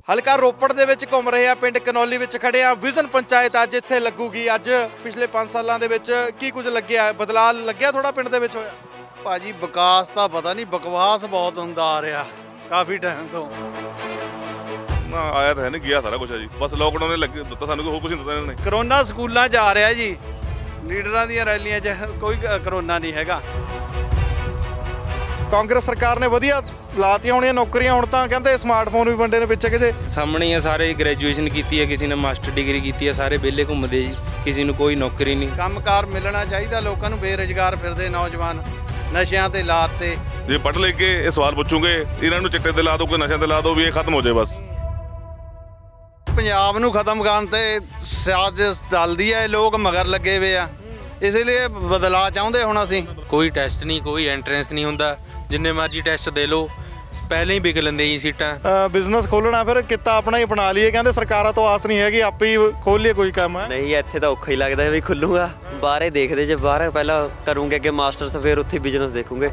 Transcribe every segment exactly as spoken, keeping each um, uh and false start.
ਹਲਕਾ ਰੋਪੜ ਦੇ ਵਿੱਚ ਘੁੰਮ ਰਹੇ ਆ, ਪਿੰਡ ਕਨੌਲੀ ਵਿੱਚ ਖੜੇ ਆ। ਵਿਜ਼ਨ ਪੰਚਾਇਤ ਅੱਜ ਇੱਥੇ ਲੱਗੂਗੀ। ਅੱਜ ਪਿਛਲੇ ਪੰਜ ਸਾਲਾਂ ਦੇ ਵਿੱਚ ਕੀ ਕੁਝ ਲੱਗਿਆ, ਬਦਲਾਅ ਲੱਗਿਆ ਥੋੜਾ ਪਿੰਡ ਦੇ ਵਿੱਚ ਹੋਇਆ? ਭਾਜੀ ਵਿਕਾਸ ਤਾਂ ਪਤਾ ਨਹੀਂ, ਬਕਵਾਸ ਬਹੁਤ ਹੁੰਦਾ ਆ ਰਿਹਾ ਕਾਫੀ ਟਾਈਮ ਤੋਂ। ਨਾ ਆਇਆ ਤਾਂ ਹੈ ਨਹੀਂ, ਗਿਆ ਸਾਰਾ ਕੁਝ ਹੈ ਜੀ। ਬਸ ਲੋਕਡਾਊਨ ਨੇ ਲੱਗੇ ਦਿੱਤਾ ਸਾਨੂੰ, ਹੋਰ ਕੁਝ ਨਹੀਂ ਦਿੱਤਾ ਇਹਨਾਂ ਨੇ। ਕਰੋਨਾ ਸਕੂਲਾਂ 'ਚ ਆ ਰਿਹਾ ਜੀ, ਲੀਡਰਾਂ ਦੀਆਂ ਰੈਲੀਆਂ 'ਚ ਕੋਈ ਕਰੋਨਾ ਨਹੀਂ ਹੈਗਾ। ਕਾਂਗਰਸ ਸਰਕਾਰ ਨੇ ਵਧੀਆ ਲਾਤੀਆਂ ਹੋਣੀਆਂ ਨੌਕਰੀਆਂ। ਹੁਣ ਤਾਂ ਕਹਿੰਦੇ ਸਮਾਰਟਫੋਨ ਵੀ ਵੰਡੇ ਨੇ ਪਿੱਛੇ ਕਿਸੇ ਸਾਹਮਣੇ ਆ। ਸਾਰੇ ਗ੍ਰੈਜੂਏਸ਼ਨ ਕੀਤੀ ਹੈ, ਕਿਸੇ ਨੇ ਮਾਸਟਰ ਡਿਗਰੀ ਕੀਤੀ ਹੈ, ਸਾਰੇ ਵਿਹਲੇ ਘੁੰਮਦੇ ਜੀ, ਕਿਸੇ ਨੂੰ ਕੋਈ ਨੌਕਰੀ ਨਹੀਂ। ਕੰਮਕਾਰ ਮਿਲਣਾ ਚਾਹੀਦਾ ਲੋਕਾਂ ਨੂੰ, ਬੇਰੁਜ਼ਗਾਰ ਫਿਰਦੇ ਨੌਜਵਾਨ ਨਸ਼ਿਆਂ ਤੇ ਲਾਤ ਤੇ। ਜੇ ਪੜ੍ਹ ਲੈ ਕੇ ਇਹ ਸਵਾਲ ਪੁੱਛੂਗੇ, ਇਹਨਾਂ ਨੂੰ ਚਿੱਟੇ ਤੇ ਲਾ ਦਿਓ, ਕੋਈ ਨਸ਼ਿਆਂ ਤੇ ਲਾ ਦਿਓ, ਵੀ ਇਹ ਖਤਮ ਹੋ ਜਾਏ ਬਸ। ਪੰਜਾਬ ਨੂੰ ਖਤਮ ਕਰਨ ਤੇ ਸਾਜ਼ਿਸ਼ ਚੱਲਦੀ ਹੈ, ਲੋਕ ਮਗਰ ਲੱਗੇ ਹੋਏ ਆ, ਇਸ ਲਈ ਬਦਲਾਅ ਚਾਹੁੰਦੇ ਹੁਣ ਅਸੀਂ। ਕੋਈ ਟੈਸਟ ਨਹੀਂ, ਕੋਈ ਐਂਟਰੈਂਸ ਨਹੀਂ ਹੁੰਦਾ, ਜਿੰਨੇ ਮਰਜ਼ੀ ਟੈਸਟ ਦੇ ਲਓ, ਪਹਿਲਾਂ ਹੀ ਵਿਕ ਲੈਂਦੇ ਜੀ ਸੀਟਾਂ। ਬਿਜ਼ਨਸ ਖੋਲ੍ਹਣਾ ਫਿਰ ਕਿੱਤਾ ਆਪਣਾ ਹੀ ਅਪਣਾ ਲਈਏ, ਕਹਿੰਦੇ ਸਰਕਾਰਾਂ ਤੋਂ ਆਸ ਨਹੀਂ ਹੈਗੀ, ਆਪੇ ਹੀ ਖੋਲ੍ਹ ਲਈਏ ਕੋਈ ਕੰਮ ਹੈ। ਨਹੀਂ, ਇੱਥੇ ਤਾਂ ਔਖਾ ਹੀ ਲੱਗਦਾ ਵੀ ਖੁੱਲੂਗਾ, ਬਾਹਰੇ ਦੇਖਦੇ ਜੇ ਬਾਹਰ ਪਹਿਲਾਂ ਕਰੂੰਗੇ ਅੱਗੇ ਮਾਸਟਰਸ, ਫਿਰ ਉੱਥੇ ਬਿਜ਼ਨਸ ਦੇਖੂਗੇ।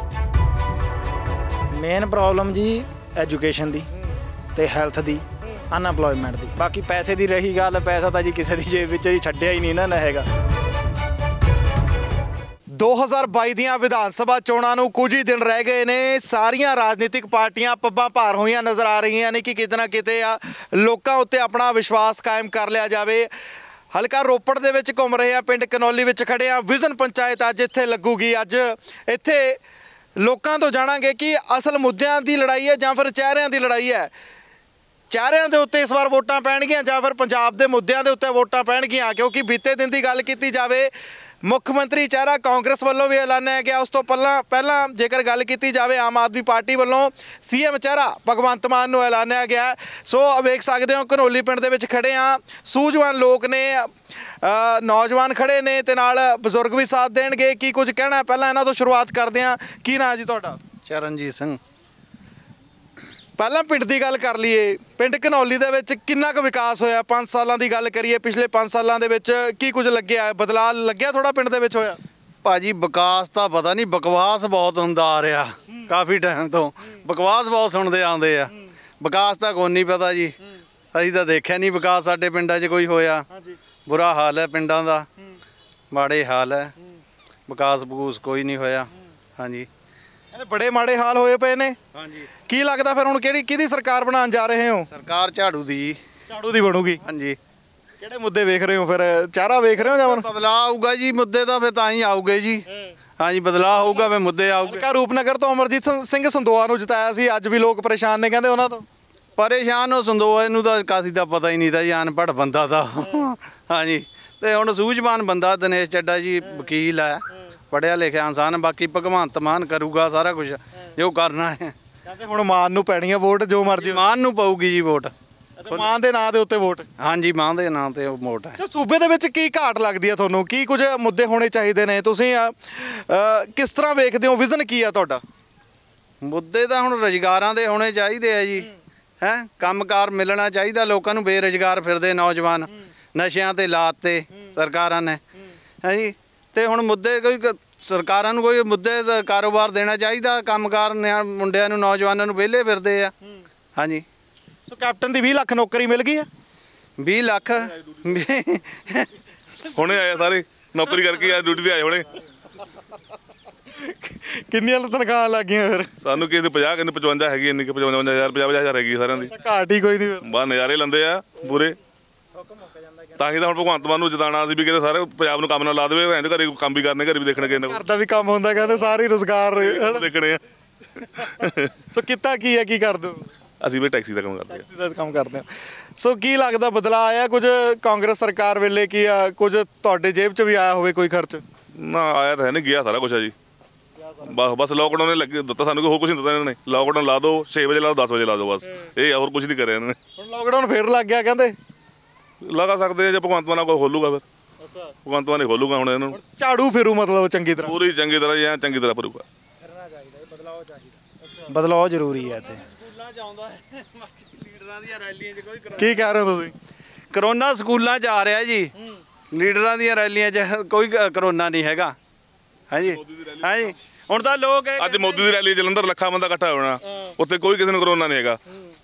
ਮੇਨ ਪ੍ਰੋਬਲਮ ਜੀ ਐਜੂਕੇਸ਼ਨ ਦੀ ਤੇ ਹੈਲਥ ਦੀ, ਅਨਐਮਪਲੋਇਮੈਂਟ ਦੀ। ਬਾਕੀ ਪੈਸੇ ਦੀ ਰਹੀ ਗੱਲ, ਪੈਸਾ ਤਾਂ ਜੀ ਕਿਸੇ ਦੀ ਜੇਬ ਵਿੱਚ ਹੀ ਛੱਡਿਆ ਹੀ ਨਹੀਂ ਨਾ ਹੈਗਾ। ਦੋ ਹਜ਼ਾਰ ਬਾਈ ਦੀਆਂ ਵਿਧਾਨ ਸਭਾ ਚੋਣਾਂ ਨੂੰ ਕੁਝ ਹੀ ਦਿਨ ਰਹਿ ਗਏ ਨੇ। ਸਾਰੀਆਂ ਰਾਜਨੀਤਿਕ ਪਾਰਟੀਆਂ ਪੱਬਾਂ ਭਾਰ ਹੋਈਆਂ ਨਜ਼ਰ ਆ ਰਹੀਆਂ ਨੇ ਕਿ ਕਿਤੇ ਨਾ ਕਿਤੇ ਆ ਲੋਕਾਂ ਉੱਤੇ ਆਪਣਾ ਵਿਸ਼ਵਾਸ ਕਾਇਮ ਕਰ ਲਿਆ ਜਾਵੇ। ਹਲਕਾ ਰੋਪੜ ਦੇ ਵਿੱਚ ਘੁੰਮ ਰਹੇ ਆ, ਪਿੰਡ ਕਨੌਲੀ ਵਿੱਚ ਖੜੇ ਆ। ਵਿਜ਼ਨ ਪੰਚਾਇਤ ਅੱਜ ਇੱਥੇ ਲੱਗੂਗੀ। ਅੱਜ ਇੱਥੇ ਲੋਕਾਂ ਤੋਂ ਜਾਣਾਂਗੇ ਕਿ ਅਸਲ ਮੁੱਦਿਆਂ ਦੀ ਲੜਾਈ ਹੈ ਜਾਂ ਫਿਰ ਚਿਹਰਿਆਂ ਦੀ ਲੜਾਈ ਹੈ। ਚਿਹਰਿਆਂ ਦੇ ਉੱਤੇ ਇਸ ਵਾਰ ਵੋਟਾਂ ਪੈਣਗੀਆਂ ਜਾਂ ਫਿਰ ਪੰਜਾਬ ਦੇ ਮੁੱਦਿਆਂ ਦੇ ਉੱਤੇ ਵੋਟਾਂ ਪੈਣਗੀਆਂ, ਕਿਉਂਕਿ ਬੀਤੇ ਦਿਨ ਦੀ ਗੱਲ ਕੀਤੀ ਜਾਵੇ, ਮੁੱਖ ਮੰਤਰੀ ਚਿਹਰਾ ਕਾਂਗਰਸ ਵੱਲੋਂ ਵੀ ਐਲਾਨਿਆ ਗਿਆ। ਉਸ ਤੋਂ ਪਹਿਲਾਂ ਪਹਿਲਾਂ ਜੇਕਰ ਗੱਲ ਕੀਤੀ ਜਾਵੇ, ਆਮ ਆਦਮੀ ਪਾਰਟੀ ਵੱਲੋਂ ਸੀਐਮ ਚਿਹਰਾ ਭਗਵੰਤ ਮਾਨ ਨੂੰ ਐਲਾਨਿਆ ਗਿਆ। ਸੋ ਵੇਖ ਸਕਦੇ ਹੋ ਕਨੌਲੀ ਪਿੰਡ ਦੇ ਵਿੱਚ ਖੜੇ ਆ। ਸੂਝਵਾਨ ਲੋਕ ਨੇ, ਨੌਜਵਾਨ ਖੜੇ ਨੇ ਤੇ ਨਾਲ ਬਜ਼ੁਰਗ ਵੀ ਸਾਥ ਦੇਣਗੇ। ਕੀ ਕੁਝ ਕਹਿਣਾ, ਪਹਿਲਾਂ ਇਹਨਾਂ ਤੋਂ ਸ਼ੁਰੂਆਤ ਕਰਦੇ ਹਾਂ। ਕੀ ਨਾਂ ਜੀ ਤੁਹਾਡਾ? ਚਰਨਜੀਤ ਸਿੰਘ। ਪਹਿਲਾਂ ਪਿੰਡ ਦੀ ਗੱਲ ਕਰ ਲਈਏ, ਪਿੰਡ ਕਨੌਲੀ ਦੇ ਵਿੱਚ ਕਿੰਨਾ ਕੁ ਵਿਕਾਸ ਹੋਇਆ? ਪੰਜ ਸਾਲਾਂ ਦੀ ਗੱਲ ਕਰੀਏ, ਪਿਛਲੇ ਪੰਜ ਸਾਲਾਂ ਦੇ ਵਿੱਚ ਕੀ ਕੁਝ ਲੱਗਿਆ, ਬਦਲਾਅ ਲੱਗਿਆ ਥੋੜਾ ਪਿੰਡ ਦੇ ਵਿੱਚ ਹੋਇਆ? ਭਾਜੀ ਵਿਕਾਸ ਤਾਂ ਪਤਾ ਨਹੀਂ, ਬਕਵਾਸ ਬਹੁਤ ਹੁੰਦਾ ਆ ਰਿਹਾ ਕਾਫੀ ਟਾਈਮ ਤੋਂ। ਬਕਵਾਸ ਬਹੁਤ ਸੁਣਦੇ ਆਉਂਦੇ ਆ, ਵਿਕਾਸ ਤਾਂ ਕੋਈ ਨਹੀਂ ਪਤਾ ਜੀ। ਅਸੀਂ ਤਾਂ ਦੇਖਿਆ ਨਹੀਂ ਵਿਕਾਸ ਸਾਡੇ ਪਿੰਡਾਂ 'ਚ ਕੋਈ ਹੋਇਆ। ਬੁਰਾ ਹਾਲ ਹੈ ਪਿੰਡਾਂ ਦਾ, ਮਾੜੇ ਹਾਲ ਹੈ, ਵਿਕਾਸ ਬਕੂਸ ਕੋਈ ਨਹੀਂ ਹੋਇਆ। ਹਾਂਜੀ, ਬੜੇ ਮਾੜੇ ਹਾਲ ਹੋਏ ਪਏ ਨੇ। ਹਾਂਜੀ, ਕੀ ਲੱਗਦਾ ਫਿਰ ਹੁਣ ਕਿਹੜੀ ਕਿਹਦੀ ਸਰਕਾਰ ਬਣਾਉਣ ਜਾ ਰਹੇ ਹੋ? ਸਰਕਾਰ ਝਾੜੂ ਦੀ। ਝਾੜੂ ਦੀ ਬਣੂਗੀ? ਹਾਂਜੀ। ਕਿਹੜੇ ਮੁੱਦੇ ਵੇਖ ਰਹੇ ਹੋ ਫਿਰ? ਚਾਰਾ ਵੇਖ ਰਹੇ ਹੋ ਜਾਂ ਬਦਲਾਅ ਆਊਗਾ ਜੀ? ਮੁੱਦੇ ਤਾਂ ਫਿਰ ਤਾਂ ਹੀ ਆਊਗੇ ਜੀ। ਹਾਂਜੀ, ਬਦਲਾਅ ਹੋਊਗਾ ਫਿਰ ਮੁੱਦੇ ਆਊਗੇ। ਹਲਕਾ ਰੂਪਨਗਰ ਤੋਂ ਅਮਰਜੀਤ ਸਿੰਘ ਸੰਦੋਆ ਨੂੰ ਜਿਤਾਇਆ ਸੀ, ਅੱਜ ਵੀ ਲੋਕ ਪਰੇਸ਼ਾਨ ਨੇ ਕਹਿੰਦੇ ਉਹਨਾਂ ਤੋਂ। ਪਰੇਸ਼ਾਨ ਹੋ ਸੰਦੋਆ ਨੂੰ ਤਾਂ ਕਾਸੀ ਦਾ ਪਤਾ ਹੀ ਨਹੀਂ ਤਾਂ ਜੀ, ਅਨਪੜ੍ਹ ਬੰਦਾ ਤਾਂ। ਹਾਂਜੀ, ਤੇ ਹੁਣ ਸੂਝਵਾਨ ਬੰਦਾ ਦਿਨੇਸ਼ ਚੱਡਾ ਜੀ ਵਕੀਲ ਹੈ, ਪੜ੍ਹਿਆ ਲਿਖਿਆ ਇਨਸਾਨ। ਬਾਕੀ ਭਗਵੰਤ ਮਾਨ ਕਰੂਗਾ ਸਾਰਾ ਕੁਝ ਜੋ ਕਰਨਾ ਹੈ। ਕਹਿੰਦੇ ਹੁਣ ਮਾਨ ਨੂੰ ਪੈਣੀ ਹੈ ਵੋਟ, ਜੋ ਮਰਜ਼ੀ ਮਾਨ ਨੂੰ ਪਊਗੀ ਜੀ ਵੋਟ। ਮਾਨ ਦੇ ਨਾਂ ਦੇ ਉੱਤੇ ਵੋਟ? ਹਾਂਜੀ, ਮਾਨ ਦੇ ਨਾਂ ਤੇ ਵੋਟ ਹੈ। ਸੂਬੇ ਦੇ ਵਿੱਚ ਕੀ ਘਾਟ ਲੱਗਦੀ ਹੈ ਤੁਹਾਨੂੰ? ਕੀ ਕੁਝ ਮੁੱਦੇ ਹੋਣੇ ਚਾਹੀਦੇ ਨੇ? ਤੁਸੀਂ ਕਿਸ ਤਰ੍ਹਾਂ ਵੇਖਦੇ ਹੋ? ਵਿਜ਼ਨ ਕੀ ਹੈ ਤੁਹਾਡਾ? ਮੁੱਦੇ ਤਾਂ ਹੁਣ ਰੁਜ਼ਗਾਰਾਂ ਦੇ ਹੋਣੇ ਚਾਹੀਦੇ ਆ ਜੀ। ਹੈਂ, ਕੰਮਕਾਰ ਮਿਲਣਾ ਚਾਹੀਦਾ ਲੋਕਾਂ ਨੂੰ, ਬੇਰੁਜ਼ਗਾਰ ਫਿਰਦੇ ਨੌਜਵਾਨ ਨਸ਼ਿਆਂ ਤੇ ਲਾਤ ਤੇ ਸਰਕਾਰਾਂ ਨੇ। ਹੈ ਜੀ, ਤੇ ਹੁਣ ਮੁੱਦੇ ਕੋਈ ਸਰਕਾਰਾਂ ਨੂੰ ਕੋਈ ਮੁੱਦੇ ਦਾ ਕਾਰੋਬਾਰ ਦੇਣਾ ਚਾਹੀਦਾ। ਕੰਮਕਾਰ ਮੁੰਡਿਆਂ ਨੂੰ, ਨੌਜਵਾਨਾਂ ਨੂੰ ਵਿਹਲੇ ਫਿਰਦੇ ਆ। ਹਾਂਜੀ। ਸੋ ਕੈਪਟਨ ਦੀ ਵੀਹ ਲੱਖ ਨੌਕਰੀ ਮਿਲ ਗਈ ਹੈ? ਵੀਹ ਲੱਖ ਹੁਣੇ ਆਏ ਸਾਰੇ ਨੌਕਰੀ ਕਰਕੇ, ਆ ਡਿਊਟੀ ਤੇ ਆਏ ਹੁਣੇ। ਕਿੰਨੀਆਂ ਤਨਖਾਹਾਂ ਲੱਗ ਗਈਆਂ ਫਿਰ? ਸਾਨੂੰ ਕਿਸੇ ਦੇ ਪੰਜਾਹ, ਕਿਸੇ ਪਚਵੰਜਾ ਹੈਗੀ, ਇੰਨੀ ਕਿ ਪਚਵੰਜਾ ਹਜ਼ਾਰ ਪੰਜਾਹ ਹਜ਼ਾਰ ਹੈਗੀ ਸਾਰਿਆਂ ਦੀ। ਘਾਟ ਹੀ ਕੋਈ ਨਹੀਂ, ਬਾਹਰ ਨਜ਼ਾਰੇ ਲੈਂਦੇ ਆ ਪੂਰੇ। ਤਾਂ ਹੀ ਤਾਂ ਹੁਣ ਭਗਵੰਤ ਮਾਨ ਨੂੰ ਜਿਤਾਉਣਾ ਸੀ ਵੀ ਕਿਤੇ ਸਾਰੇ ਪੰਜਾਬ ਨੂੰ ਕੰਮ ਨਾਲ ਲਾ ਦੇਵੇ। ਐਂ ਘਰੇ ਕੰਮ ਵੀ ਕਰਨੇ, ਘਰੇ ਵੀ ਦੇਖਣੇ, ਕਿਸੇ ਘਰ ਦਾ ਵੀ ਕੰਮ ਹੁੰਦਾ, ਕਹਿੰਦੇ ਸਾਰੇ ਰੁਜ਼ਗਾਰ ਦੇਖਣੇ ਆ। ਸੋ ਕਿੱਤਾ ਕੀ ਹੈ, ਕੀ ਕਰਦੇ ਹੋ? ਅਸੀਂ ਵੀ ਟੈਕਸੀ ਦਾ ਕੰਮ ਕਰਦੇ ਹਾਂ। ਟੈਕਸੀ ਦਾ ਕੰਮ ਕਰਦੇ ਹਾਂ। ਸੋ ਕੀ ਲੱਗਦਾ ਬਦਲਾਅ ਆਇਆ ਕੁਝ ਕਾਂਗਰਸ ਸਰਕਾਰ ਵੇਲੇ? ਕੀ ਕੁਝ ਤੁਹਾਡੇ ਜੇਬ 'ਚ ਵੀ ਆਇਆ ਹੋਵੇ ਕੋਈ ਖਰਚ? ਨਾ ਆਇਆ ਤਾਂ ਹੈ ਨਹੀਂ, ਗਿਆ ਸਾਰਾ ਕੁਝ ਹੈ ਜੀ। ਬਸ ਬਸ ਲੋਕਡਾਊਨ ਨੇ ਲੱਗੇ ਦਿੱਤਾ ਸਾਨੂੰ, ਹੋਰ ਕੁਝ ਨਹੀਂ ਦਿੱਤਾ ਇਹਨਾਂ ਨੇ। ਲੋਕਡਾਊਨ ਲਾ ਦਿਓ, ਛੇ ਵਜੇ ਲਾ ਦਿਓ, ਦਸ ਵਜੇ ਲਾ ਦਿਓ, ਬਸ ਇਹ ਹੋਰ ਕੁਝ ਨਹੀਂ ਕਰਿਆ ਇਹਨਾਂ ਨੇ। ਹੁਣ ਲੋਕਡਾਊਨ ਫੇਰ ਲੱਗ ਗਿਆ ਕਹਿੰਦੇ? ਲਗਾ ਸਕਦੇ ਆ ਜੇ ਭਗਵੰਤ ਮਾਨ ਕੋਈ ਖੋਲੂਗਾ ਫਿਰ। ਅੱਛਾ, ਭਗਵੰਤ ਮਾਨ ਹੀ ਖੋਲੂਗਾ ਹੁਣ ਇਹਨਾਂ ਨੂੰ। ਝਾੜੂ ਫੇਰੂ ਮਤਲਬ ਚੰਗੀ ਤਰ੍ਹਾਂ? ਪੂਰੀ ਚੰਗੀ ਤਰ੍ਹਾਂ ਜੀ, ਐਂ ਚੰਗੀ ਤਰ੍ਹਾਂ ਭਰੂਗਾ। ਬਦਲਾਅ ਚਾਹੀਦਾ। ਬਦਲਾਅ ਜ਼ਰੂਰੀ ਹੈ ਇੱਥੇ। ਸਕੂਲਾਂ 'ਚ ਆਉਂਦਾ ਹੈ, ਲੀਡਰਾਂ ਦੀਆਂ ਰੈਲੀਆਂ 'ਚ ਕੋਈ। ਕੀ ਕਹਿ ਰਹੇ ਹੋ ਤੁਸੀਂ? ਕਰੋਨਾ ਸਕੂਲਾਂ 'ਚ ਆ ਰਿਹਾ ਜੀ, ਲੀਡਰਾਂ ਦੀਆਂ ਰੈਲੀਆਂ 'ਚ ਕੋਈ ਕਰੋਨਾ ਨਹੀਂ ਹੈਗਾ। ਹਾਂਜੀ ਹਾਂਜੀ, ਹੁਣ ਤਾਂ ਲੋਕ ਅੱਜ ਮੋਦੀ ਦੀ ਰੈਲੀ ਜਲੰਧਰ ਲੱਖਾਂ ਬੰਦਾ ਇਕੱਠਾ ਹੋਣਾ, ਉੱਥੇ ਕੋਈ ਕਿਸੇ ਨੂੰ ਕਰੋਨਾ ਨਹੀਂ ਹੈਗਾ।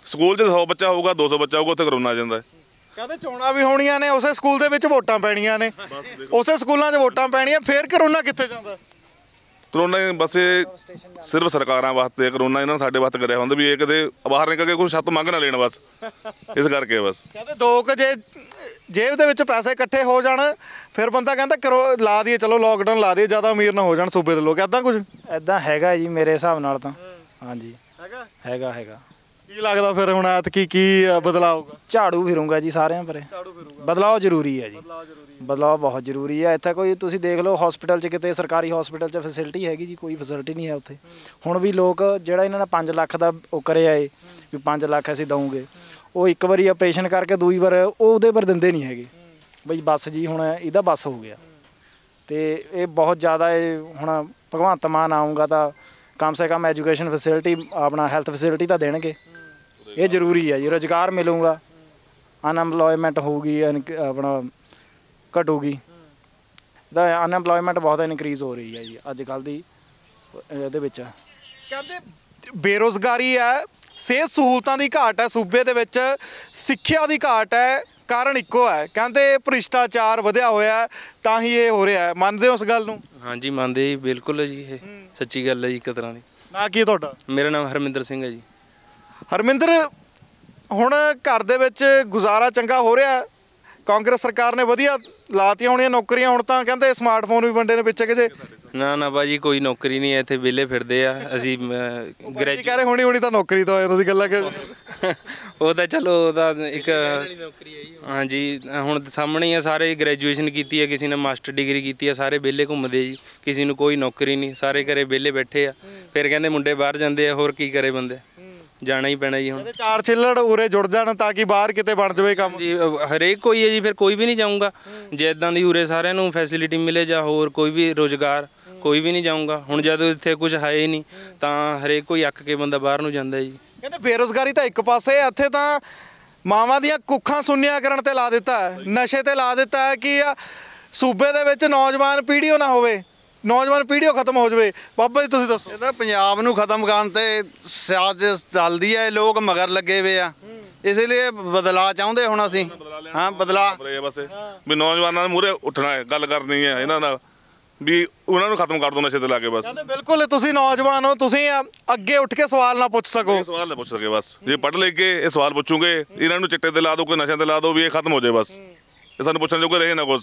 ਸਕੂਲ 'ਚ ਸੌ ਬੱਚਾ ਹੋਊਗਾ ਦੋ ਸੌ ਬੱਚਾ ਹੋਊਗਾ, ਉੱਥੇ ਕਰੋਨਾ ਆ ਜਾਂਦਾ ਹੈ। ਕਹਿੰਦੇ ਚੋਣਾਂ ਵੀ ਹੋਣੀਆਂ ਨੇ, ਉਸੇ ਸਕੂਲ ਦੇ ਵਿੱਚ ਵੋਟਾਂ ਪੈਣੀਆਂ ਨੇ, ਉਸੇ ਸਕੂਲਾਂ 'ਚ ਵੋਟਾਂ ਪੈਣੀਆਂ, ਫਿਰ ਕਰੋਨਾ ਕਿੱਥੇ ਜਾਂਦਾ? ਕਰੋਨਾ ਬਸ ਇਹ ਸਿਰਫ ਸਰਕਾਰਾਂ ਵਾਸਤੇ, ਕਰੋਨਾ ਇਹਨਾਂ ਨੇ ਸਾਡੇ ਵਾਸਤੇ ਕਰਿਆ ਹੁੰਦਾ ਵੀ ਇਹ ਕਦੇ ਬਾਹਰ ਨਿਕਲ ਕੇ ਕੋਈ ਛੱਤ ਮੰਗ ਨਾ ਲੈਣ, ਬਸ ਇਸ ਕਰਕੇ ਬਸ। ਕਹਿੰਦੇ ਦੋ ਕੁ ਜੇ ਜੇਬ ਦੇ ਵਿੱਚ ਪੈਸੇ ਇਕੱਠੇ ਹੋ ਜਾਣ ਫਿਰ ਬੰਦਾ ਕਹਿੰਦਾ ਕਰੋ ਲਾ ਦਈਏ, ਚਲੋ ਲੋਕਡਾਊਨ ਲਾ ਦਈਏ, ਜ਼ਿਆਦਾ ਅਮੀਰ ਨਾ ਹੋ ਜਾਣ ਸੂਬੇ ਦੇ ਲੋਕ, ਇੱਦਾਂ ਕੁਝ ਐਦਾਂ ਹੈਗਾ ਜੀ ਮੇਰੇ ਹਿਸਾਬ ਨਾਲ ਤਾਂ। ਹਾਂਜੀ ਹੈਗਾ ਹੈਗਾ ਹੈਗਾ ਕੀ ਲੱਗਦਾ ਫਿਰ ਹੁਣ ਐਤਕੀ ਕੀ ਬਦਲਾਅ ਆਊਗਾ? ਝਾੜੂ ਫਿਰੂੰਗਾ ਜੀ ਸਾਰਿਆਂ ਪਰੇ। ਬਦਲਾਅ ਜ਼ਰੂਰੀ ਹੈ ਜੀ, ਬਦਲਾਅ ਬਹੁਤ ਜ਼ਰੂਰੀ ਹੈ। ਇੱਥੇ ਕੋਈ ਤੁਸੀਂ ਦੇਖ ਲਓ ਹਸਪੀਟਲ 'ਚ, ਕਿਤੇ ਸਰਕਾਰੀ ਹਸਪੀਟਲ 'ਚ ਫੈਸਿਲਿਟੀ ਹੈਗੀ ਜੀ? ਕੋਈ ਫੈਸਿਲਿਟੀ ਨਹੀਂ ਹੈ ਉੱਥੇ। ਹੁਣ ਵੀ ਲੋਕ ਜਿਹੜਾ ਇਹਨਾਂ ਨੇ ਪੰਜ ਲੱਖ ਦਾ ਉਹ ਕਰਿਆ ਏ ਵੀ ਪੰਜ ਲੱਖ ਅਸੀਂ ਦਊਂਗੇ, ਉਹ ਇੱਕ ਵਾਰੀ ਆਪਰੇਸ਼ਨ ਕਰਕੇ ਦੂਈ ਵਾਰ ਉਹ ਉਹਦੇ ਪਰ ਦਿੰਦੇ ਨਹੀਂ ਹੈਗੇ ਬਈ ਬਸ ਜੀ ਹੁਣ ਇਹਦਾ ਬਸ ਹੋ ਗਿਆ। ਅਤੇ ਇਹ ਬਹੁਤ ਜ਼ਿਆਦਾ ਇਹ ਹੁਣ ਭਗਵੰਤ ਮਾਨ ਆਊਂਗਾ ਤਾਂ ਕਮ ਸੇ ਕਮ ਐਜੂਕੇਸ਼ਨ ਫੈਸਿਲਿਟੀ ਆਪਣਾ ਹੈਲਥ ਫੈਸਿਲਿਟੀ ਤਾਂ ਦੇਣਗੇ, ਇਹ ਜ਼ਰੂਰੀ ਹੈ ਜੀ। ਰੁਜ਼ਗਾਰ ਮਿਲੂਗਾ, ਅਨਐਮਪਲੋਇਮੈਂਟ ਹੋਊਗੀ, ਆਪਣਾ ਘਟੂਗੀ। ਤਾਂ ਅਨਐਮਪਲੋਇਮੈਂਟ ਬਹੁਤ ਇਨਕਰੀਜ਼ ਹੋ ਰਹੀ ਹੈ ਜੀ ਅੱਜ ਕੱਲ੍ਹ ਦੀ ਇਹਦੇ ਵਿੱਚ। ਕਹਿੰਦੇ ਬੇਰੁਜ਼ਗਾਰੀ ਹੈ, ਸਿਹਤ ਸਹੂਲਤਾਂ ਦੀ ਘਾਟ ਹੈ ਸੂਬੇ ਦੇ ਵਿੱਚ, ਸਿੱਖਿਆ ਦੀ ਘਾਟ ਹੈ, ਕਾਰਨ ਇੱਕੋ ਹੈ। ਕਹਿੰਦੇ ਭ੍ਰਿਸ਼ਟਾਚਾਰ ਵਧਿਆ ਹੋਇਆ ਤਾਂ ਹੀ ਇਹ ਹੋ ਰਿਹਾ ਹੈ। ਮੰਨਦੇ ਹੋ ਉਸ ਗੱਲ ਨੂੰ? ਹਾਂਜੀ ਮੰਨਦੇ ਜੀ, ਬਿਲਕੁਲ ਜੀ, ਇਹ ਸੱਚੀ ਗੱਲ ਹੈ ਜੀ ਇੱਕ ਤਰ੍ਹਾਂ ਦੀ। ਨਾਂ ਕੀ ਹੈ ਤੁਹਾਡਾ? ਮੇਰਾ ਨਾਮ ਹਰਮਿੰਦਰ ਸਿੰਘ ਹੈ ਜੀ। ਹਰਮਿੰਦਰ, ਹੁਣ ਘਰ ਦੇ ਵਿੱਚ ਗੁਜ਼ਾਰਾ ਚੰਗਾ ਹੋ ਰਿਹਾ? ਕਾਂਗਰਸ ਸਰਕਾਰ ਨੇ ਵਧੀਆ ਲਾਤੀਆਂ ਹੋਣੀਆਂ ਨੌਕਰੀਆਂ, ਹੁਣ ਤਾਂ ਕਹਿੰਦੇ ਸਮਾਰਟਫੋਨ ਵੀ ਵੰਡੇ ਨੇ ਪਿੱਛੇ ਕਿਤੇ। ਨਾ ਨਾ ਭਾਜੀ ਕੋਈ ਨੌਕਰੀ ਨਹੀਂ ਹੈ ਇੱਥੇ, ਵਿਹਲੇ ਫਿਰਦੇ ਆ ਅਸੀਂ। ਗ੍ਰੈਜੂਏਟ ਕਹਿ ਰਹੇ ਹੋਣੀ ਹੋਣੀ ਤਾਂ ਨੌਕਰੀ ਤਾਂ ਹੋਏ, ਤੁਸੀਂ ਗੱਲਾਂ ਕਿ ਉਹ ਤਾਂ ਚਲੋ ਉਹਦਾ ਇੱਕ ਹਾਂਜੀ ਹੁਣ ਸਾਹਮਣੇ ਹੀ ਆ, ਸਾਰੇ ਗ੍ਰੈਜੂਏਸ਼ਨ ਕੀਤੀ ਹੈ, ਕਿਸੇ ਨੇ ਮਾਸਟਰ ਡਿਗਰੀ ਕੀਤੀ ਹੈ, ਸਾਰੇ ਵਿਹਲੇ ਘੁੰਮਦੇ ਜੀ, ਕਿਸੇ ਨੂੰ ਕੋਈ ਨੌਕਰੀ ਨਹੀਂ, ਸਾਰੇ ਘਰੇ ਵਿਹਲੇ ਬੈਠੇ ਆ। ਫਿਰ ਕਹਿੰਦੇ ਮੁੰਡੇ ਬਾਹਰ ਜਾਂਦੇ ਆ, ਹੋਰ ਕੀ ਕਰੇ ਬੰਦੇ, ਜਾਣਾ ਹੀ ਪੈਣਾ ਜੀ। ਹੁਣ ਚਾਰ ਛਿੱਲੜ ਉਰੇ ਜੁੜ ਜਾਣ ਤਾਂ ਕਿ ਬਾਹਰ ਕਿਤੇ ਬਣ ਜਾਵੇ ਕੰਮ ਜੀ। ਹਰੇਕ ਕੋਈ ਹੈ ਜੀ, ਫਿਰ ਕੋਈ ਵੀ ਨਹੀਂ ਜਾਊਗਾ ਜੇ ਇੱਦਾਂ ਦੀ ਉਰੇ ਸਾਰਿਆਂ ਨੂੰ ਫੈਸਿਲਿਟੀ ਮਿਲੇ ਜਾਂ ਹੋਰ ਕੋਈ ਵੀ ਰੁਜ਼ਗਾਰ, ਕੋਈ ਵੀ ਨਹੀਂ ਜਾਊਗਾ। ਹੁਣ ਜਦੋਂ ਇੱਥੇ ਕੁਝ ਹੈ ਹੀ ਨਹੀਂ ਤਾਂ ਹਰੇਕ ਕੋਈ ਅੱਕ ਕੇ ਬੰਦਾ ਬਾਹਰ ਨੂੰ ਜਾਂਦਾ ਜੀ। ਕਹਿੰਦੇ ਬੇਰੁਜ਼ਗਾਰੀ ਤਾਂ ਇੱਕ ਪਾਸੇ, ਇੱਥੇ ਤਾਂ ਮਾਵਾਂ ਦੀਆਂ ਕੁੱਖਾਂ ਸੁੰਨੀਆਂ ਕਰਨ ਤੇ ਲਾ ਦਿੱਤਾ ਹੈ, ਨਸ਼ੇ ਤੇ ਲਾ ਦਿੱਤਾ ਹੈ ਕਿ ਸੂਬੇ ਦੇ ਵਿੱਚ ਨੌਜਵਾਨ ਪੀੜ੍ਹੀ ਨਾ ਹੋਵੇ, ਨੌਜਵਾਨ ਪੀੜ੍ਹੀ ਖਤਮ ਹੋ ਜਾਵੇ। ਬਾਬਾ ਜੀ ਤੁਸੀਂ ਦੱਸੋ। ਇਹ ਤਾਂ ਪੰਜਾਬ ਨੂੰ ਖਤਮ ਕਰਨ ਤੇ ਸਾਜ਼ਿਸ਼ ਚੱਲਦੀ ਹੈ, ਲੋਕ ਮਗਰ ਲੱਗੇ ਹੋਏ ਆ, ਇਸ ਲਈ ਬਦਲਾਅ ਚਾਹੁੰਦੇ ਹੁਣ ਅਸੀਂ। ਹਾਂ ਬਦਲਾਅ ਬਸ ਵੀ ਨੌਜਵਾਨਾਂ ਦੇ ਮੂਹਰੇ ਉੱਠਣਾ ਹੈ, ਗੱਲ ਕਰਨੀ ਹੈ ਇਹਨਾਂ ਨਾਲ ਵੀ ਉਹਨਾਂ ਨੂੰ ਖਤਮ ਕਰ ਦੋ ਨਸ਼ੇ ਤੇ ਲਾ ਕੇ ਬਸ। ਬਿਲਕੁਲ, ਤੁਸੀਂ ਨੌਜਵਾਨ ਹੋ, ਤੁਸੀਂ ਅੱਗੇ ਉੱਠ ਕੇ ਸਵਾਲ ਨਾ ਪੁੱਛ ਸਕੋ, ਸਵਾਲ ਨਾ ਪੁੱਛ ਸਕੇ ਬਸ। ਜੇ ਪੜ੍ਹ ਲਿਖ ਕੇ ਇਹ ਸਵਾਲ ਪੁੱਛੂਗੇ, ਇਹਨਾਂ ਨੂੰ ਚਿੱਟੇ ਤੇ ਲਾ ਦੋ, ਕੋਈ ਨਸ਼ਿਆਂ ਤੇ ਲਾ ਦੋ, ਵੀ ਇਹ ਖਤਮ ਹੋ ਜਾਏ ਬਸ, ਇਹ ਸਾਨੂੰ ਪੁੱਛਣ ਜੋਗੇ ਰਹੇ ਨਾ ਕੁਛ।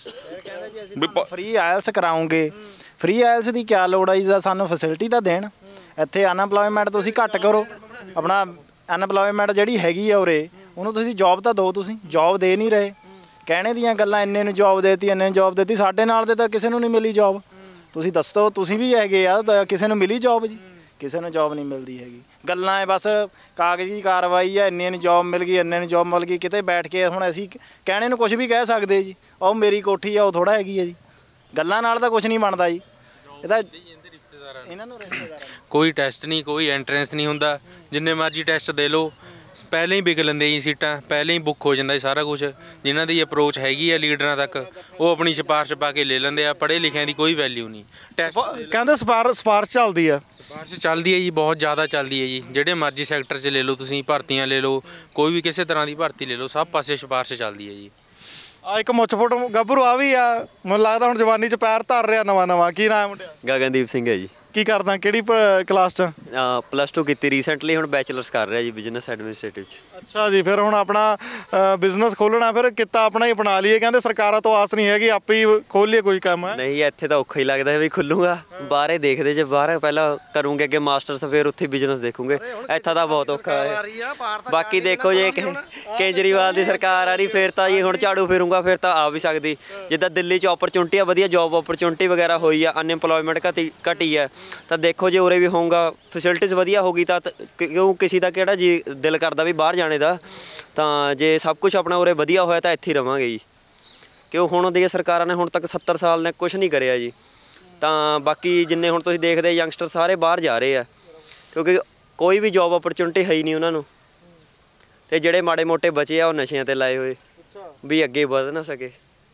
ਫ੍ਰੀ ਆਇਲਸ ਕਰਾਉਂਗੇ, ਫ੍ਰੀ ਆਇਲਸ ਦੀ ਕਿਆ ਲੋੜ ਹੈ ਜੀ? ਸਾਨੂੰ ਫੈਸਿਲਿਟੀ ਤਾਂ ਦੇਣ। ਇੱਥੇ ਅਨਐਮਪਲੋਇਮੈਂਟ ਤੁਸੀਂ ਘੱਟ ਕਰੋ, ਆਪਣਾ ਅਨਐਮਪਲੋਇਮੈਂਟ ਜਿਹੜੀ ਹੈਗੀ ਆ ਉਰੇ ਉਹਨੂੰ ਤੁਸੀਂ ਜੋਬ ਤਾਂ ਦਿਓ, ਤੁਸੀਂ ਜੋਬ ਦੇ ਨਹੀਂ ਰਹੇ। ਕਹਿਣੇ ਦੀਆਂ ਗੱਲਾਂ, ਇੰਨੇ ਨੂੰ ਜੋਬ ਦੇਤੀ, ਇੰਨੇ ਨੂੰ ਜੋਬ ਦੇਤੀ, ਸਾਡੇ ਨਾਲ ਦੇ ਤਾਂ ਕਿਸੇ ਨੂੰ ਨਹੀਂ ਮਿਲੀ ਜੋਬ। ਤੁਸੀਂ ਦੱਸੋ, ਤੁਸੀਂ ਵੀ ਹੈਗੇ ਆ ਤਾਂ ਕਿਸੇ ਨੂੰ ਮਿਲੀ ਜੋਬ ਜੀ? ਕਿਸੇ ਨੂੰ ਜੋਬ ਨਹੀਂ ਮਿਲਦੀ ਹੈਗੀ। ਗੱਲਾਂ ਹੈ ਬਸ, ਕਾਗਜ਼ੀ ਕਾਰਵਾਈ ਹੈ, ਇੰਨੇ ਨੂੰ ਜੋਬ ਮਿਲ ਗਈ, ਇੰਨੇ ਨੂੰ ਜੋਬ ਮਿਲ ਗਈ। ਕਿਤੇ ਬੈਠ ਕੇ ਹੁਣ ਅਸੀਂ ਕਹਿਣੇ ਨੂੰ ਕੁਝ ਵੀ ਕਹਿ ਸਕਦੇ ਜੀ, ਉਹ ਮੇਰੀ ਕੋਠੀ ਆ, ਉਹ ਥੋੜ੍ਹਾ ਹੈਗੀ ਹੈ ਜੀ। ਗੱਲਾਂ ਨਾਲ ਤਾਂ ਕੁਝ ਨਹੀਂ ਬਣਦਾ ਜੀ। ਇਹਦਾ ਇਹਨਾਂ ਨੂੰ ਕੋਈ ਟੈਸਟ ਨਹੀਂ, ਕੋਈ ਐਂਟਰੈਂਸ ਨਹੀਂ ਹੁੰਦਾ, ਜਿੰਨੇ ਮਰਜ਼ੀ ਟੈਸਟ ਦੇ ਲਓ, ਪਹਿਲਾਂ ਹੀ ਵਿਕ ਲੈਂਦੇ ਜੀ ਸੀਟਾਂ, ਪਹਿਲਾਂ ਹੀ ਬੁੱਕ ਹੋ ਜਾਂਦਾ ਸਾਰਾ ਕੁਝ। ਜਿਨ੍ਹਾਂ ਦੀ ਅਪਰੋਚ ਹੈਗੀ ਆ ਲੀਡਰਾਂ ਤੱਕ, ਉਹ ਆਪਣੀ ਸਿਫਾਰਿਸ਼ ਪਾ ਕੇ ਲੈ ਲੈਂਦੇ ਆ। ਪੜ੍ਹੇ ਲਿਖਿਆਂ ਦੀ ਕੋਈ ਵੈਲਿਊ ਨਹੀਂ। ਟੈਸਟ ਕਹਿੰਦੇ ਸਿਫਾਰਿਸ਼ ਸਿਫਾਰਿਸ਼ ਚੱਲਦੀ ਆ, ਸਿਫਾਰਿਸ਼ ਚੱਲਦੀ ਹੈ ਜੀ, ਬਹੁਤ ਜ਼ਿਆਦਾ ਚੱਲਦੀ ਹੈ ਜੀ। ਜਿਹੜੇ ਮਰਜ਼ੀ ਸੈਕਟਰ 'ਚ ਲੈ ਲਓ ਤੁਸੀਂ, ਭਰਤੀਆਂ ਲੈ ਲਓ, ਕੋਈ ਵੀ ਕਿਸੇ ਤਰ੍ਹਾਂ ਦੀ ਭਰਤੀ ਲੈ ਲਓ, ਸਭ ਪਾਸੇ ਸਿਫਾਰਿਸ਼ ਚੱਲਦੀ ਹੈ ਜੀ। ਆ ਇੱਕ ਮੁੱਛ ਫੁੱਟ ਗੱਭਰੂ ਆ ਵੀ ਆ, ਮੈਨੂੰ ਲੱਗਦਾ ਹੁਣ ਜਵਾਨੀ 'ਚ ਪੈਰ ਧਰ ਰਿਹਾ ਨਵਾਂ ਨਵਾਂ। ਕੀ ਨਾਮ ਮੁੰਡਿਆ? ਗਗਨਦੀਪ ਸਿੰਘ ਹੈ ਜੀ। ਕੀ ਕਰਦਾ, ਕਿਹੜੀ ਕਲਾਸ 'ਚ? ਪਲੱਸ ਟੂ ਕੀਤੀ ਰੀਸੈਂਟਲੀ, ਹੁਣ ਬੈਚਲਰਸ ਕਰ ਰਿਹਾ ਜੀ ਬਿਜ਼ਨਸ ਐਡਮਿਨਿਸਟ੍ਰੇਟਿਵ 'ਚ। ਅੱਛਾ ਜੀ, ਫਿਰ ਹੁਣ ਆਪਣਾ ਬਿਜ਼ਨਸ ਖੋਲ੍ਹਣਾ, ਫਿਰ ਕਿੱਤਾ ਆਪਣਾ ਹੀ ਅਪਣਾ ਲਈਏ। ਕਹਿੰਦੇ ਸਰਕਾਰਾਂ ਤੋਂ ਆਸ ਨਹੀਂ ਹੈਗੀ, ਆਪੇ ਹੀ ਖੋਲ੍ਹ ਲਈਏ ਕੋਈ ਕੰਮ। ਹੈ ਨਹੀਂ, ਇੱਥੇ ਤਾਂ ਔਖਾ ਹੀ ਲੱਗਦਾ ਵੀ ਖੁੱਲੂਗਾ, ਬਾਹਰੇ ਦੇਖਦੇ ਜੇ ਬਾਹਰ ਪਹਿਲਾਂ ਕਰੂੰਗੇ ਅੱਗੇ ਮਾਸਟਰਸ, ਫਿਰ ਉੱਥੇ ਬਿਜ਼ਨਸ ਦੇਖੂਗੇ। ਇੱਥੇ ਤਾਂ ਬਹੁਤ ਔਖਾ ਹੈ। ਬਾਕੀ ਦੇਖੋ ਜੇ ਕੇਜਰੀਵਾਲ ਦੀ ਸਰਕਾਰ ਆ ਰਹੀ, ਫਿਰ ਤਾਂ ਜੀ ਹੁਣ ਝਾੜੂ ਫਿਰੂੰਗਾ, ਫਿਰ ਤਾਂ ਆ ਵੀ ਸਕਦੀ। ਜਿੱਦਾਂ ਦਿੱਲੀ 'ਚ ਓਪਰਚੁਨਿਟੀਆਂ ਵਧੀਆ, ਜੋਬ ਓਪਰਚੁਨਿਟੀ ਵਗੈਰਾ ਹੋਈ ਆ, ਅਨਐਮਪਲੋਇਮੈਂਟ ਘਟੀ ਘਟੀ ਹੈ, ਤਾਂ ਦੇਖੋ ਜੇ ਉਰੇ ਵੀ ਹੋਊਗਾ, ਫੈਸਿਲਿਟੀਜ਼ ਵਧੀਆ ਹੋਊਗੀ ਤਾਂ ਕਿਉਂ ਕਿਸੇ ਦਾ ਕਿਹੜਾ ਜੀ ਦਿਲ ਕਰਦਾ ਵੀ ਬਾਹਰ ਜਾਣੇ ਦਾ। ਤਾਂ ਜੇ ਸਭ ਕੁਝ ਆਪਣਾ ਉਰੇ ਵਧੀਆ ਹੋਇਆ ਤਾਂ ਇੱਥੇ ਹੀ ਰਵਾਂਗੇ ਜੀ। ਕਿਉਂ ਹੁਣ ਦੀਆਂ ਸਰਕਾਰਾਂ ਨੇ ਹੁਣ ਤੱਕ ਸੱਤਰ ਸਾਲ ਨੇ ਕੁਛ ਨਹੀਂ ਕਰਿਆ ਜੀ। ਤਾਂ ਬਾਕੀ ਜਿੰਨੇ ਹੁਣ ਤੁਸੀਂ ਦੇਖਦੇ ਯੰਗਸਟਰ ਸਾਰੇ ਬਾਹਰ ਜਾ ਰਹੇ ਆ, ਕਿਉਂਕਿ ਕੋਈ ਵੀ ਜੋਬ ਓਪਰਚੁਨਿਟੀ ਹੈ ਹੀ ਨਹੀਂ ਉਹਨਾਂ ਨੂੰ। ਅਤੇ ਜਿਹੜੇ ਮਾੜੇ ਮੋਟੇ ਬਚੇ ਆ ਉਹ ਨਸ਼ਿਆਂ 'ਤੇ ਲਾਏ ਹੋਏ ਵੀ ਅੱਗੇ ਵਧ ਨਾ ਸਕੇ।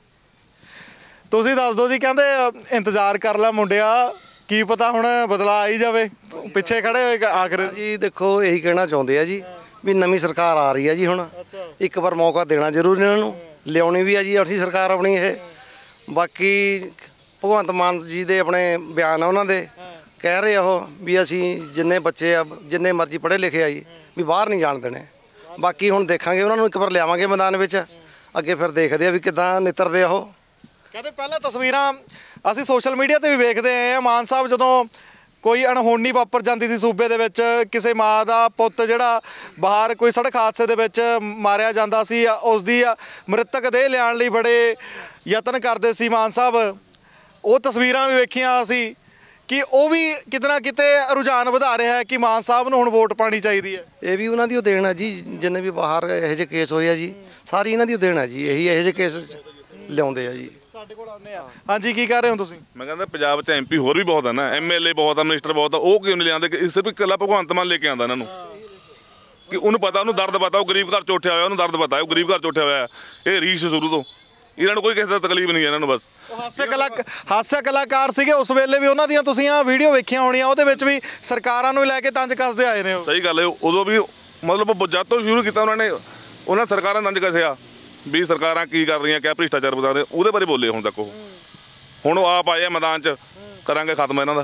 ਤੁਸੀਂ ਦੱਸ ਦਿਓ ਜੀ। ਕਹਿੰਦੇ ਇੰਤਜ਼ਾਰ ਕਰ ਲੈ ਮੁੰਡਿਆ, ਕੀ ਪਤਾ ਹੁਣ ਬਦਲਾਅ ਆਈ ਜਾਵੇ। ਪਿੱਛੇ ਖੜੇ ਹੋਏ ਆਖਰ ਜੀ ਦੇਖੋ ਇਹੀ ਕਹਿਣਾ ਚਾਹੁੰਦੇ ਆ ਜੀ ਵੀ ਨਵੀਂ ਸਰਕਾਰ ਆ ਰਹੀ ਹੈ ਜੀ ਹੁਣ ਇੱਕ ਵਾਰ ਮੌਕਾ ਦੇਣਾ ਜ਼ਰੂਰੀ ਇਹਨਾਂ ਨੂੰ ਲਿਆਉਣੀ ਵੀ ਆ ਜੀ ਅਸੀਂ ਸਰਕਾਰ ਆਪਣੀ ਇਹ ਬਾਕੀ ਭਗਵੰਤ ਮਾਨ ਜੀ ਦੇ ਆਪਣੇ ਬਿਆਨ ਆ ਉਹਨਾਂ ਦੇ ਕਹਿ ਰਹੇ ਉਹ ਵੀ ਅਸੀਂ ਜਿੰਨੇ ਬੱਚੇ ਆ ਜਿੰਨੇ ਮਰਜ਼ੀ ਪੜ੍ਹੇ ਲਿਖੇ ਆ ਜੀ ਵੀ ਬਾਹਰ ਨਹੀਂ ਜਾਣ ਦੇਣੇ ਬਾਕੀ ਹੁਣ ਦੇਖਾਂਗੇ ਉਹਨਾਂ ਨੂੰ ਇੱਕ ਵਾਰ ਲਿਆਵਾਂਗੇ ਮੈਦਾਨ ਵਿੱਚ ਅੱਗੇ ਫਿਰ ਦੇਖਦੇ ਆ ਵੀ ਕਿੱਦਾਂ ਨਿੱਤਰਦੇ ਆ ਉਹ ਕਹਿੰਦੇ ਪਹਿਲਾਂ ਤਸਵੀਰਾਂ ਅਸੀਂ ਸੋਸ਼ਲ ਮੀਡੀਆ ਤੇ ਵੀ ਵੇਖਦੇ ਆਏ ਆ ਮਾਨ ਸਾਹਿਬ ਜਦੋਂ ਕੋਈ ਅਣਹੋਣੀ ਵਾਪਰ ਜਾਂਦੀ ਸੀ ਸੂਬੇ ਦੇ ਵਿੱਚ ਕਿਸੇ ਮਾਂ ਦਾ ਪੁੱਤ ਜਿਹੜਾ ਬਾਹਰ ਕੋਈ ਸੜਕ ਹਾਦਸੇ ਦੇ ਵਿੱਚ ਮਾਰਿਆ ਜਾਂਦਾ ਸੀ ਉਸ ਦੀ ਮ੍ਰਿਤਕ ਦੇਹ ਲਿਆਉਣ ਲਈ ਬੜੇ ਯਤਨ ਕਰਦੇ ਸੀ ਮਾਨ ਸਾਹਿਬ ਉਹ ਤਸਵੀਰਾਂ ਵੀ ਵੇਖੀਆਂ ਅਸੀਂ ਕਿ ਉਹ ਵੀ ਕਿਤੇ ਨਾ ਕਿਤੇ ਰੁਝਾਨ ਵਧਾ ਰਿਹਾ ਹੈ ਕਿ ਮਾਨ ਸਾਹਿਬ ਨੂੰ ਹੁਣ ਵੋਟ ਪਾਣੀ ਚਾਹੀਦੀ ਹੈ ਇਹ ਵੀ ਉਹਨਾਂ ਦੀ ਉਹ ਦੇਣ ਆ ਜੀ ਜਿੰਨੇ ਵੀ ਬਾਹਰ ਇਹੋ ਜਿਹੇ ਕੇਸ ਹੋਏ ਆ ਜੀ ਸਾਰੀ ਇਹਨਾਂ ਦੀ ਉਹ ਦੇਣ ਆ ਜੀ ਇਹੀ ਇਹੋ ਜਿਹੇ ਕੇਸ ਲਿਆਉਂਦੇ ਆ ਜੀ ਸਾਡੇ ਕੋਲ ਆਉਂਦੇ ਆ ਹਾਂਜੀ ਕੀ ਕਰ ਰਹੇ ਹੋ ਤੁਸੀਂ ਮੈਂ ਕਹਿੰਦਾ ਪੰਜਾਬ 'ਚ ਐਮਪੀ ਹੋਰ ਵੀ ਬਹੁਤ ਆ ਨਾ ਐਮਐਲਏ ਬਹੁਤ ਆ ਮਿਨਿਸਟਰ ਬਹੁਤ ਆ ਉਹ ਕਿਉਂ ਨਹੀਂ ਲਿਆਉਂਦੇ ਇਸ ਵੀ ਇਕੱਲਾ ਭਗਵੰਤ ਮਾਨ ਲੈ ਕੇ ਆਉਂਦਾ ਇਹਨਾਂ ਨੂੰ ਕਿ ਉਹਨੂੰ ਪਤਾ ਉਹਨੂੰ ਦਰਦ ਪਤਾ ਉਹ ਗਰੀਬ ਘਰ 'ਚ ਉੱਠਿਆ ਹੋਇਆ ਉਹਨੂੰ ਦਰਦ ਪਤਾ ਉਹ ਗਰੀਬ ਘਰ 'ਚ ਉੱਠਿਆ ਹੋਇਆ ਇਹ ਰੀਸ਼ ਸ਼ੁਰੂ ਤੋਂ ਇਹਨਾਂ ਨੂੰ ਕੋਈ ਕਿਸੇ ਦਾ ਤਕਲੀਫ ਨਹੀਂ ਇਹਨਾਂ ਨੂੰ ਬਸ ਹਾਸੇ ਕਲਾ ਹਾਸੇ ਕਲਾਕਾਰ ਸੀਗੇ ਉਸ ਵੇਲੇ ਵੀ ਉਹਨਾਂ ਦੀਆਂ ਤੁਸੀਂ ਆ ਵੀਡੀਓ ਵੇਖੀਆਂ ਹੋਣੀਆਂ ਉਹਦੇ ਵਿੱਚ ਵੀ ਸਰਕਾਰਾਂ ਨੂੰ ਲੈ ਕੇ ਤੰਜ ਕੱਸਦੇ ਆਏ ਨੇ ਉਹ ਸਹੀ ਗੱਲ ਹੈ ਉਦੋਂ ਵੀ ਮਤਲਬ ਜਦ ਤੋਂ ਸ਼ੁਰੂ ਕੀਤਾ ਉਹਨਾਂ ਨੇ ਉਹਨਾਂ ਸਰਕਾਰਾਂ ਤੰਜ ਕੱਸਿਆ ਵੀ ਸਰਕਾਰਾਂ ਕੀ ਕਰ ਰਹੀਆਂ ਕਿਆ ਭ੍ਰਿਸ਼ਟਾਚਾਰ ਵਧਾ ਰਹੇ ਉਹਦੇ ਬਾਰੇ ਬੋਲੇ ਹੁਣ ਤੱਕ ਉਹ ਹੁਣ ਉਹ ਆਪ ਆਏ ਆ ਮੈਦਾਨ 'ਚ ਕਰਾਂਗੇ ਖਤਮ ਇਹਨਾਂ ਦਾ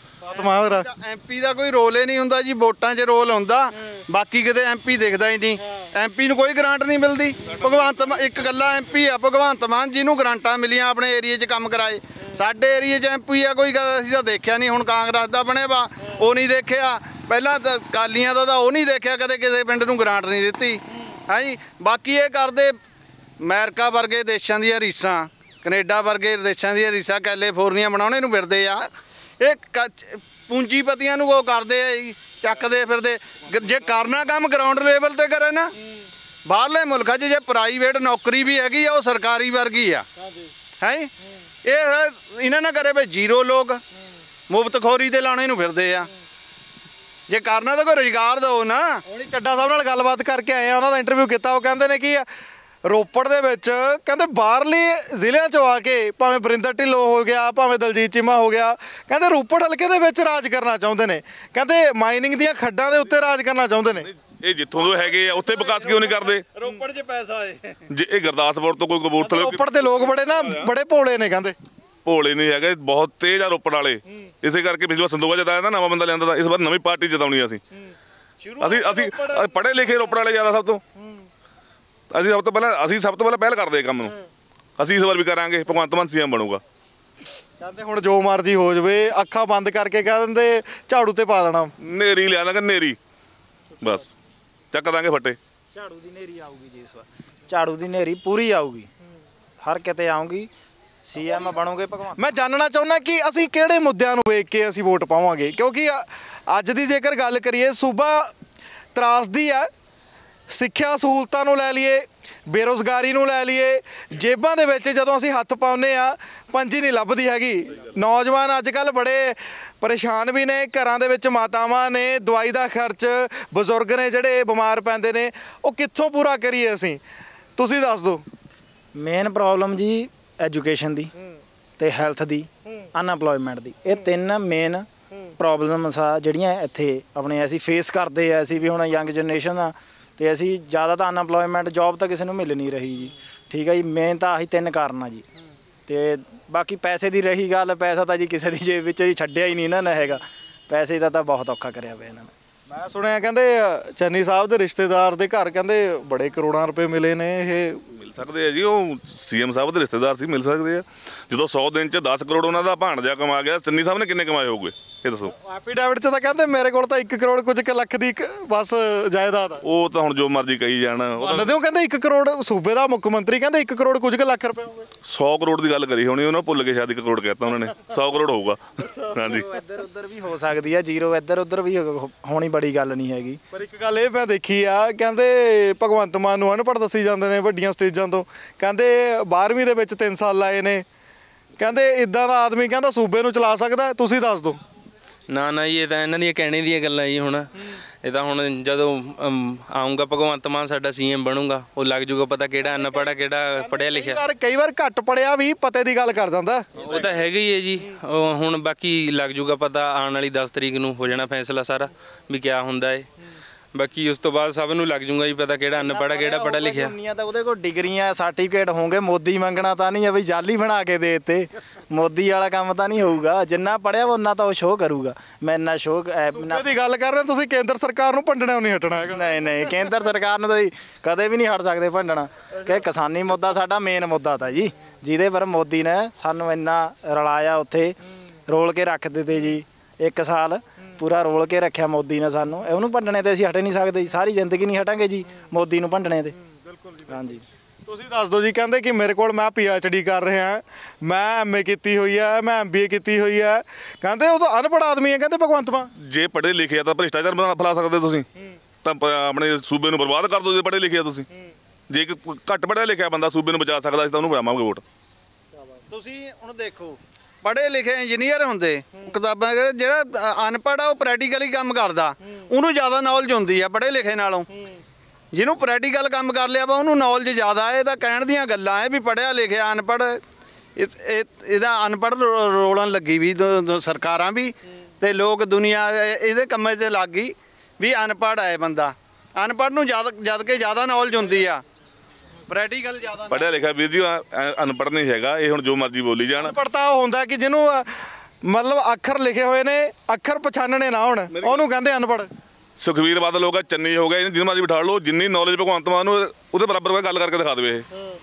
ਐਮਪੀ ਦਾ ਕੋਈ ਰੋਲ ਹੀ ਨਹੀਂ ਹੁੰਦਾ ਜੀ ਵੋਟਾਂ 'ਚ ਰੋਲ ਹੁੰਦਾ ਬਾਕੀ ਕਿਤੇ ਐਮਪੀ ਦਿਖਦਾ ਹੀ ਨਹੀਂ ਐਮਪੀ ਨੂੰ ਕੋਈ ਗ੍ਰਾਂਟ ਨਹੀਂ ਮਿਲਦੀ ਭਗਵੰਤ ਇੱਕ ਗੱਲਾਂ ਐਮਪੀ ਆ ਭਗਵੰਤ ਮਾਨ ਜਿਹਨੂੰ ਗ੍ਰਾਂਟਾਂ ਮਿਲੀਆਂ ਆਪਣੇ ਏਰੀਏ 'ਚ ਕੰਮ ਕਰਾਏ ਸਾਡੇ ਏਰੀਏ 'ਚ ਐਮਪੀ ਆ ਕੋਈ ਅਸੀਂ ਤਾਂ ਦੇਖਿਆ ਨਹੀਂ ਹੁਣ ਕਾਂਗਰਸ ਦਾ ਬਣੇ ਵਾ ਉਹ ਨਹੀਂ ਦੇਖਿਆ ਪਹਿਲਾਂ ਤਾਂ ਅਕਾਲੀਆਂ ਦਾ ਤਾਂ ਉਹ ਨਹੀਂ ਦੇਖਿਆ ਕਦੇ ਕਿਸੇ ਪਿੰਡ ਨੂੰ ਗ੍ਰਾਂਟ ਨਹੀਂ ਦਿੱਤੀ ਹੈ ਜੀ ਬਾਕੀ ਇਹ ਕਰਦੇ ਅਮਰੀਕਾ ਵਰਗੇ ਦੇਸ਼ਾਂ ਦੀਆਂ ਰੀਸਾਂ ਕੈਨੇਡਾ ਵਰਗੇ ਦੇਸ਼ਾਂ ਦੀਆਂ ਰੀਸਾਂ ਕੈਲੀਫੋਰਨੀਆ ਬਣਾਉਣੇ ਨੂੰ ਫਿਰਦੇ ਆ ਇਹ ਪੂੰਜੀਪਤੀਆਂ ਨੂੰ ਉਹ ਕਰਦੇ ਆ ਜੀ ਚੱਕਦੇ ਫਿਰਦੇ ਜੇ ਕਰਨਾ ਕੰਮ ਗਰਾਊਂਡ ਲੈਵਲ ਤੇ ਕਰੇ ਨਾ ਬਾਹਰਲੇ ਮੁਲਕਾਂ 'ਚ ਜੇ ਪ੍ਰਾਈਵੇਟ ਨੌਕਰੀ ਵੀ ਹੈਗੀ ਆ ਉਹ ਸਰਕਾਰੀ ਵਰਗੀ ਆ ਹੈ ਇਹ ਇਹਨਾਂ ਨਾ ਕਰੇ ਵੀ ਜ਼ੀਰੋ ਲੋਕ ਮੁਫਤਖੋਰੀ ਤੇ ਲਾਣੇ ਨੂੰ ਫਿਰਦੇ ਆ ਜੇ ਕਰਨਾ ਤਾਂ ਕੋਈ ਰੁਜ਼ਗਾਰ ਦਿਓ ਨਾ ਹੁਣੀ ਚੱਡਾ ਸਾਹਿਬ ਨਾਲ ਗੱਲਬਾਤ ਕਰਕੇ ਆਏ ਆ ਉਹਨਾਂ ਦਾ ਇੰਟਰਵਿਊ ਕੀਤਾ ਉਹ ਕਹਿੰਦੇ ਨੇ ਕਿ ਰੋਪੜ ਦੇ ਵਿੱਚ ਕਹਿੰਦੇ ਬਾਹਰਲੇ ਜ਼ਿਲ੍ਹਿਆਂ 'ਚੋਂ ਆ ਕੇ ਭਾਵੇਂ ਬਰਿੰਦਰ ਢਿੱਲੋਂ ਹੋ ਗਿਆ ਭਾਵੇਂ ਦਲਜੀਤ ਚੀਮਾ ਹੋ ਗਿਆ ਕਹਿੰਦੇ ਰੋਪੜ ਹਲਕੇ ਦੇ ਵਿੱਚ ਰਾਜ ਕਰਨਾ ਚਾਹੁੰਦੇ ਨੇ ਕਹਿੰਦੇ ਮਾਈਨਿੰਗ ਦੀਆਂ ਖੱਡਾਂ ਦੇ ਉੱਤੇ ਰਾਜ ਕਰਨਾ ਚਾਹੁੰਦੇ ਨੇ ਇਹ ਜਿੱਥੋਂ ਦੇ ਹੈਗੇ ਆ ਉੱਥੇ ਵਿਕਾਸ ਕਿਉਂ ਨਹੀਂ ਕਰਦੇ ਰੋਪੜ 'ਚ ਪੈਸਾ ਏ ਜੇ ਇਹ ਗੁਰਦਾਸਪੁਰ ਤੋਂ ਕੋਈ ਕਬੂਰਥਲੇ ਰੋਪੜ ਦੇ ਲੋਕ ਬੜੇ ਨਾ ਬੜੇ ਭੋਲੇ ਨੇ ਕਹਿੰਦੇ ਭੋਲੇ ਨਹੀਂ ਹੈਗੇ ਬਹੁਤ ਤੇਜ਼ ਆ ਰੋਪੜ ਵਾਲੇ ਇਸੇ ਕਰਕੇ ਪਿਛਲੇ ਵਾਰ ਸੰਦੋਆ ਜਿਤਾਇਆ ਨਾ ਨਵਾਂ ਬੰਦਾ ਲਿਆਂਦਾ ਤਾਂ ਇਸ ਵਾਰ ਨਵੀਂ ਪਾਰਟੀ ਜਿਤਾਉਣੀ ਅਸੀਂ ਅਸੀਂ ਅਸੀਂ ਪੜ੍ਹੇ ਲਿਖੇ ਰੋਪੜ ਵਾਲੇ ਜ਼ਿਆਦਾ ਸਭ ਤੋਂ ਅਸੀਂ ਸਭ ਤੋਂ ਪਹਿਲਾਂ ਅਸੀਂ ਸਭ ਤੋਂ ਪਹਿਲਾਂ ਪਹਿਲ ਕਰਦੇ ਕੰਮ ਨੂੰ ਅਸੀਂ ਇਸ ਵਾਰ ਵੀ ਕਰਾਂਗੇ ਭਗਵੰਤ ਮਾਨ ਸੀਐਮ ਬਣੂਗਾ ਕਹਿੰਦੇ ਹੁਣ ਜੋ ਮਰਜ਼ੀ ਹੋ ਜਾਵੇ ਅੱਖਾਂ ਬੰਦ ਕਰਕੇ ਕਹਿ ਦਿੰਦੇ ਝਾੜੂ ਤੇ ਪਾ ਦੇਣਾ ਨੇਰੀ ਲਿਆ ਲਾਂਗੇ ਨੇਰੀ ਬਸ ਚੱਕ ਦਾਂਗੇ ਫੱਟੇ ਝਾੜੂ ਦੀ ਨੇਰੀ ਆਊਗੀ ਜੀ ਇਸ ਵਾਰ ਝਾੜੂ ਦੀ ਨੇਰੀ ਪੂਰੀ ਆਊਗੀ ਹਰ ਕਿਤੇ ਆਊਗੀ ਸੀਐਮ ਬਣੋਗੇ ਭਗਵੰਤ ਮੈਂ ਜਾਣਨਾ ਚਾਹੁੰਦਾ ਕਿ ਅਸੀਂ ਕਿਹੜੇ ਮੁੱਦਿਆਂ ਨੂੰ ਵੇਖ ਕੇ ਅਸੀਂ ਵੋਟ ਪਾਵਾਂਗੇ ਕਿਉਂਕਿ ਅੱਜ ਦੀ ਜੇਕਰ ਗੱਲ ਕਰੀਏ ਸੂਬਾ ਤਰਾਸਦੀ ਹੈ ਸਿੱਖਿਆ ਸਹੂਲਤਾਂ ਨੂੰ ਲੈ ਲਈਏ ਬੇਰੁਜ਼ਗਾਰੀ ਨੂੰ ਲੈ ਲਈਏ ਜੇਬਾਂ ਦੇ ਵਿੱਚ ਜਦੋਂ ਅਸੀਂ ਹੱਥ ਪਾਉਂਦੇ ਆ ਪੰਜੀ ਨਹੀਂ ਲੱਭਦੀ ਹੈਗੀ ਨੌਜਵਾਨ ਅੱਜ ਕੱਲ੍ਹ ਬੜੇ ਪਰੇਸ਼ਾਨ ਵੀ ਨੇ ਘਰਾਂ ਦੇ ਵਿੱਚ ਮਾਤਾਵਾਂ ਨੇ ਦਵਾਈ ਦਾ ਖਰਚ ਬਜ਼ੁਰਗ ਨੇ ਜਿਹੜੇ ਬਿਮਾਰ ਪੈਂਦੇ ਨੇ ਉਹ ਕਿੱਥੋਂ ਪੂਰਾ ਕਰੀਏ ਅਸੀਂ ਤੁਸੀਂ ਦੱਸ ਦਿਓ ਮੇਨ ਪ੍ਰੋਬਲਮ ਜੀ ਐਜੂਕੇਸ਼ਨ ਦੀ ਤੇ ਹੈਲਥ ਦੀ ਅਨਐਮਪਲੋਇਮੈਂਟ ਦੀ ਇਹ ਤਿੰਨ ਮੇਨ ਪ੍ਰੋਬਲਮਸ ਆ ਜਿਹੜੀਆਂ ਇੱਥੇ ਆਪਣੇ ਅਸੀਂ ਫੇਸ ਕਰਦੇ ਆ ਅਸੀਂ ਵੀ ਹੁਣ ਯੰਗ ਜਨਰੇਸ਼ਨ ਆ ਤੇ ਅਸੀਂ ਜ਼ਿਆਦਾ ਤਾਂ ਅਨਐਮਪਲੋਇਮੈਂਟ ਜੌਬ ਤਾਂ ਕਿਸੇ ਨੂੰ ਮਿਲ ਨਹੀਂ ਰਹੀ ਜੀ ਠੀਕ ਹੈ ਜੀ ਮੇਨ ਤਾਂ ਆਹੀ ਤਿੰਨ ਕਾਰਨ ਆ ਜੀ ਤੇ ਬਾਕੀ ਪੈਸੇ ਦੀ ਰਹੀ ਗੱਲ ਪੈਸਾ ਤਾਂ ਜੀ ਕਿਸੇ ਦੀ ਜੇਬ ਵਿੱਚ ਹੀ ਛੱਡਿਆ ਹੀ ਨਹੀਂ ਨਾ ਹੈਗਾ ਪੈਸੇ ਦਾ ਤਾਂ ਬਹੁਤ ਔਖਾ ਕਰਿਆ ਪਿਆ ਇਹਨਾਂ ਨੇ ਮੈਂ ਸੁਣਿਆ ਕਹਿੰਦੇ ਚੰਨੀ ਸਾਹਿਬ ਦੇ ਰਿਸ਼ਤੇਦਾਰ ਦੇ ਘਰ ਕਹਿੰਦੇ ਬੜੇ ਕਰੋੜਾਂ ਰੁਪਏ ਮਿਲੇ ਨੇ ਇਹ ਮਿਲ ਸਕਦੇ ਆ ਜੀ ਉਹ ਸੀਐਮ ਸਾਹਿਬ ਦੇ ਰਿਸ਼ਤੇਦਾਰ ਸੀ ਮਿਲ ਸਕਦੇ ਆ ਜਦੋਂ ਸੌ ਦਿਨ 'ਚ ਦਸ ਕਰੋੜ ਉਹਨਾਂ ਦਾ ਭਾਣਜਾ ਕਮਾ ਗਿਆ ਚੰਨੀ ਸਾਹਿਬ ਨੇ ਕਿੰਨੇ ਕਮਾਏ ਹੋਊਗੇ ਇਹ ਦੱਸੋ ਐਫੀਡੈਵਿਟ 'ਚ ਤਾਂ ਕਹਿੰਦੇ ਮੇਰੇ ਕੋਲ ਤਾਂ ਇੱਕ ਕਰੋੜ ਕੁਝ ਕੁ ਲੱਖ ਦੀ ਬਸ ਜਾਇਦਾਦ ਆ ਉਹ ਤਾਂ ਹੁਣ ਜੋ ਮਰਜ਼ੀ ਕਹੀ ਜਾਣ ਮੰਨਦੇ ਹੋ ਕਹਿੰਦੇ ਇੱਕ ਕਰੋੜ ਸੂਬੇ ਦਾ ਮੁੱਖ ਮੰਤਰੀ ਕਹਿੰਦੇ ਇੱਕ ਕਰੋੜ ਕੁਝ ਕੁ ਲੱਖ ਰੁਪਏ ਹੋਊਗੇ ਸੌ ਕਰੋੜ ਦੀ ਗੱਲ ਕਰੀ ਹੋਣੀ ਉਹਨਾਂ ਭੁੱਲ ਕੇ ਸ਼ਾਇਦ ਇੱਕ ਕਰੋੜ ਕਹਿਤਾ ਉਹਨਾਂ ਨੇ ਸੌ ਕਰੋੜ ਹੋਊਗਾ ਹਾਂਜੀ ਇੱਧਰ ਉੱਧਰ ਵੀ ਹੋ ਸਕਦੀ ਆ ਜ਼ੀਰੋ ਇੱਧਰ ਉੱਧਰ ਵੀ ਹੋਣੀ ਬੜੀ ਗੱਲ ਨਹੀਂ ਹੈਗੀ ਪਰ ਇੱਕ ਗੱਲ ਇਹ ਮੈਂ ਦੇਖੀ ਆ ਕਹਿੰਦੇ ਭਗਵੰਤ ਮਾਨ ਨੂੰ ਅਨਪੜ੍ਹ ਦੱਸੀ ਜਾਂਦੇ ਨੇ ਵੱਡੀਆਂ ਸਟੇਜਾਂ ਤੋਂ ਕਹਿੰਦੇ ਬਾਰ੍ਹਵੀਂ ਦੇ ਵਿੱਚ ਤਿੰਨ ਸਾਲ ਲਾਏ ਨੇ ਕਹਿੰਦੇ ਇਦਾਂ ਦਾ ਆਦਮੀ ਕਹਿੰਦਾ ਸੂਬੇ ਨੂੰ ਚਲਾ ਸਕਦਾ ਤੁਸੀਂ ਦੱਸ ਦਿਓ ਨਾ ਨਾ ਜੀ ਇਹ ਤਾਂ ਇਹਨਾਂ ਦੀਆਂ ਕਹਿਣੇ ਦੀਆਂ ਗੱਲਾਂ ਜੀ ਹੁਣ ਇਹ ਤਾਂ ਹੁਣ ਜਦੋਂ ਆਊਂਗਾ ਭਗਵੰਤ ਮਾਨ ਸਾਡਾ ਸੀਐਮ ਬਣੂਗਾ ਉਹ ਲੱਗ ਜੂਗਾ ਪਤਾ ਕਿਹੜਾ ਅਨਪੜ੍ਹ ਕਿਹੜਾ ਪੜ੍ਹਿਆ ਲਿਖਿਆ ਕਈ ਵਾਰ ਘੱਟ ਪੜਿਆ ਵੀ ਪਤੇ ਦੀ ਗੱਲ ਕਰ ਜਾਂਦਾ ਉਹ ਤਾਂ ਹੈਗਾ ਹੀ ਹੈ ਜੀ ਉਹ ਹੁਣ ਬਾਕੀ ਲੱਗ ਜੂਗਾ ਪਤਾ ਆਉਣ ਵਾਲੀ ਦਸ ਤਰੀਕ ਨੂੰ ਹੋ ਜਾਣਾ ਫੈਸਲਾ ਸਾਰਾ ਵੀ ਕਿਆ ਹੁੰਦਾ ਏ ਬਾਕੀ ਉਸ ਤੋਂ ਬਾਅਦ ਸਭ ਨੂੰ ਲੱਗ ਜੂਗਾ ਜੀ ਪਤਾ ਕਿਹੜਾ ਅਨਪੜ੍ਹ ਕਿਹੜਾ ਪੜ੍ਹਾ ਲਿਖਿਆ। ਦੁਨੀਆ ਤਾਂ ਉਹਦੇ ਕੋਲ ਡਿਗਰੀਆਂ ਸਰਟੀਫਿਕੇਟ ਹੋਣਗੇ, ਮੋਦੀ ਮੰਗਣਾ ਤਾਂ ਨਹੀਂ ਆ ਬਈ ਜਾਲੀ ਬਣਾ ਕੇ ਦੇ ਦਿੱਤੇ। ਮੋਦੀ ਵਾਲਾ ਕੰਮ ਤਾਂ ਨਹੀਂ ਹੋਊਗਾ, ਜਿੰਨਾ ਪੜਿਆ ਉਹਨਾਂ ਤਾਂ ਉਹ ਸ਼ੋਅ ਕਰੂਗਾ। ਮੈਂ ਇੰਨਾ ਸ਼ੋਅ ਦੀ ਗੱਲ ਕਰ ਰਹੇ ਤੁਸੀਂ, ਕੇਂਦਰ ਸਰਕਾਰ ਨੂੰ ਭੰਡਣਾ ਨਹੀਂ ਹਟਣਾ ਹੈਗਾ। ਨਹੀਂ ਨਹੀਂ, ਕੇਂਦਰ ਸਰਕਾਰ ਨੂੰ ਤਾਂ ਜੀ ਕਦੇ ਵੀ ਨਹੀਂ ਹਟ ਸਕਦੇ ਭੰਡਣਾ, ਕਿ ਕਿਸਾਨੀ ਮੁੱਦਾ ਸਾਡਾ ਮੇਨ ਮੁੱਦਾ ਤਾਂ ਜੀ, ਜਿਹਦੇ ਪਰ ਮੋਦੀ ਨੇ ਸਾਨੂੰ ਇੰਨਾ ਰਲਾਇਆ, ਉੱਥੇ ਰੋਲ ਕੇ ਰੱਖ ਦਿੱਤੇ ਜੀ। ਇੱਕ ਸਾਲ ਪੂਰਾ ਰੋਲ ਕੇ ਰੱਖਿਆ ਮੋਦੀ ਨੇ ਸਾਨੂੰ, ਉਹਨੂੰ ਭੰਡਣੇ ਤੇ ਅਸੀਂ ਹਟ ਨਹੀਂ ਸਕਦੇ ਜੀ, ਸਾਰੀ ਜ਼ਿੰਦਗੀ ਨਹੀਂ ਹਟਾਂਗੇ ਜੀ ਮੋਦੀ ਨੂੰ ਭੰਡਣੇ ਤੇ। ਬਿਲਕੁਲ ਜੀ। ਹਾਂਜੀ ਤੁਸੀਂ ਦੱਸ ਦਿਓ ਜੀ। ਕਹਿੰਦੇ ਕਿ ਮੇਰੇ ਕੋਲ ਮੈਂ ਪੀ ਐਚ ਡੀ ਕਰ ਰਿਹਾ, ਮੈਂ ਐਮ ਏ ਕੀਤੀ ਹੋਈ ਹੈ, ਮੈਂ ਐਮ ਬੀ ਏ ਕੀਤੀ ਹੋਈ ਹੈ। ਕਹਿੰਦੇ ਉਹ ਤਾਂ ਅਨਪੜ੍ਹ ਆਦਮੀ ਹੈ, ਕਹਿੰਦੇ ਭਗਵੰਤ ਮਾਨ। ਜੇ ਪੜ੍ਹੇ ਲਿਖੇ ਆ ਤਾਂ ਭ੍ਰਿਸ਼ਟਾਚਾਰ ਬਣਾ ਫੈਲਾ ਸਕਦੇ ਤੁਸੀਂ, ਤਾਂ ਪ- ਆਪਣੇ ਸੂਬੇ ਨੂੰ ਬਰਬਾਦ ਕਰ ਦਿਓ। ਜੇ ਪੜ੍ਹੇ ਲਿਖੇ ਆ ਤੁਸੀਂ, ਜੇ ਇੱਕ ਘੱਟ ਪੜ੍ਹਿਆ ਲਿਖਿਆ ਬੰਦਾ ਸੂਬੇ ਨੂੰ ਬਚਾ ਸਕਦਾ ਸੀ ਤਾਂ ਉਹਨੂੰ ਪਾਵਾਂਗੇ ਵੋਟ। ਤੁਸੀਂ ਹੁਣ ਦੇਖੋ, ਪੜ੍ਹੇ ਲਿਖੇ ਇੰਜੀਨੀਅਰ ਹੁੰਦੇ, ਕਿਤਾਬਾਂ ਜਿਹੜਾ ਅਨਪੜ੍ਹ ਆ ਉਹ ਪ੍ਰੈਕਟੀਕਲੀ ਕੰਮ ਕਰਦਾ, ਉਹਨੂੰ ਜ਼ਿਆਦਾ ਨੌਲੇਜ ਹੁੰਦੀ ਆ ਪੜ੍ਹੇ ਲਿਖੇ ਨਾਲੋਂ। ਜਿਹਨੂੰ ਪ੍ਰੈਕਟੀਕਲ ਕੰਮ ਕਰ ਲਿਆ ਵਾ ਉਹਨੂੰ ਨੌਲੇਜ ਜ਼ਿਆਦਾ ਹੈ। ਇਹ ਤਾਂ ਕਹਿਣ ਦੀਆਂ ਗੱਲਾਂ ਹੈ ਵੀ ਪੜ੍ਹਿਆ ਲਿਖਿਆ ਅਨਪੜ੍ਹ, ਇਹ ਇਹਦਾ ਅਨਪੜ੍ਹ ਰੋਲਣ ਲੱਗੀ ਵੀ ਸਰਕਾਰਾਂ ਵੀ, ਤੇ ਲੋਕ ਦੁਨੀਆ ਇਹਦੇ ਕੰਮਾਂ 'ਤੇ ਲੱਗ ਗਈ ਵੀ ਅਨਪੜ੍ਹ ਹੈ ਬੰਦਾ। ਅਨਪੜ੍ਹ ਨੂੰ ਜਦ ਜਦ ਕਿ ਜ਼ਿਆਦਾ ਨੌਲੇਜ ਹੁੰਦੀ ਆ, ਪ੍ਰੈਕਟੀਕਲ ਜ਼ਿਆਦਾ। ਪੜ੍ਹਿਆ ਲਿਖਿਆ ਵੀਰ ਜੀ ਅਨਪੜ੍ਹ ਨਹੀਂ ਹੈਗਾ, ਇਹ ਹੁਣ ਜੋ ਮਰਜ਼ੀ ਬੋਲੀ ਜਾਣ। ਅਨਪੜ੍ਹਤਾ ਉਹ ਹੁੰਦਾ ਕਿ ਜਿਹਨੂੰ ਮਤਲਬ ਅੱਖਰ ਲਿਖੇ ਹੋਏ ਨੇ, ਅੱਖਰ ਪਛਾਣਨੇ ਨਾ ਹੋਣ, ਉਹਨੂੰ ਕਹਿੰਦੇ ਅਨਪੜ੍ਹ। ਸੁਖਵੀਰ ਬਾਦਲ ਹੋ ਗਿਆ, ਚੰਨੀ ਹੋ ਗਿਆ, ਜਿਹਨੂੰ ਮਰਜ਼ੀ ਬਿਠਾ ਲਓ, ਜਿੰਨੀ ਨੌਲੇਜ ਭਗਵੰਤ ਮਾਨ ਨੂੰ ਉਹਦੇ ਬਰਾਬਰ ਗੱਲ ਕਰਕੇ ਦਿਖਾ ਦੇਵੇ। ਇਹ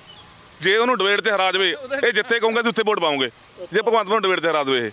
ਜੇ ਉਹਨੂੰ ਡਿਬੇਟ ਤੇ ਹਰਾ ਦੇਵੇ, ਇਹ ਜਿੱਥੇ ਕਹੂੰਗਾ ਤੁਸੀਂ ਉੱਥੇ ਵੋਟ ਪਾਉਂਗੇ। ਜੇ ਭਗਵੰਤ ਮਾਨ ਡਿਬੇਟ ਤੇ ਹਰਾ ਦੇਵੇ,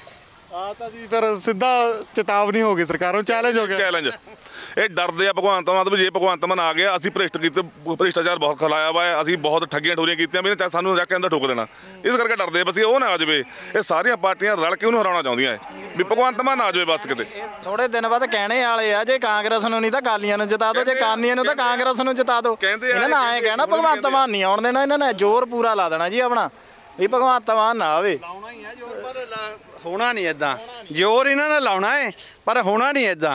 ਇਹ ਆ ਤਾਂ ਜੀ ਫਿਰ ਸਿੱਧਾ ਚੇਤਾਵਨੀ ਹੋ ਗਈ ਸਰਕਾਰ ਨੂੰ, ਚੈਲੰਜ ਹੋ ਗਿਆ। ਚੈਲੰਜ ਇਹ ਡਰਦੇ ਆ ਭਗਵੰਤ ਮਾਨ ਤੋਂ ਵੀ ਜੇ ਭਗਵੰਤ ਮਾਨ ਆ ਗਿਆ ਅਸੀਂ ਭ੍ਰਿਸ਼ਟ ਕੀਤੇ, ਭ੍ਰਿਸ਼ਟਾਚਾਰ ਬਹੁਤ ਖਲਾਇਆ ਵਾ, ਅਸੀਂ ਬਹੁਤ ਠੱਗੀਆਂ ਠੋਰੀਆਂ ਕੀਤੀਆਂ ਵੀ ਸਾਨੂੰ ਜਾ ਕੇ ਅੰਦਰ ਠੋਕ ਦੇਣਾ। ਇਸ ਕਰਕੇ ਡਰਦੇ ਆ ਬਸ ਉਹ ਨਾ ਆ ਜਾਵੇ। ਇਹ ਸਾਰੀਆਂ ਪਾਰਟੀਆਂ ਰਲ ਕੇ ਉਹਨੂੰ ਹਰਾਉਣਾ ਚਾਹੁੰਦੀਆਂ ਵੀ ਭਗਵੰਤ ਮਾਨ ਆ ਜਾਵੇ ਬਸ ਕਿਤੇ। ਥੋੜੇ ਦਿਨ ਬਾਅਦ ਕਹਿਣੇ ਵਾਲੇ ਆ, ਜੇ ਕਾਂਗਰਸ ਨੂੰ ਨਹੀਂ ਤਾਂ ਅਕਾਲੀਆਂ ਨੂੰ ਜਿਤਾ ਦਿਓ, ਜੇ ਕਾਨੀਆਂ ਨੂੰ ਤਾਂ ਕਾਂਗਰਸ ਨੂੰ ਜਿਤਾ ਦਿਓ। ਇਹਨਾਂ ਨੇ ਆਏ ਕਹਿਣਾ ਭਗਵੰਤ ਮਾਨ ਨਹੀਂ ਆਉਣ ਦੇਣਾ, ਇਹਨਾਂ ਨੇ ਜ਼ੋਰ ਪੂਰਾ ਲਾ ਦੇਣਾ ਜੀ ਆਪਣਾ ਵੀ ਭਗਵੰਤ ਮਾਨ ਨਾ ਆਵੇ। ਲਾਉਣਾ ਹੀ ਆ ਜ਼ੋਰ, ਪਰ ਹੋਣਾ ਨਹੀਂ ਇਦਾਂ। ਜ਼ੋਰ ਇਹਨਾਂ ਨੇ ਲਾਉਣਾ ਹੈ ਪਰ ਹੋਣਾ ਨਹੀਂ ਇਦਾਂ।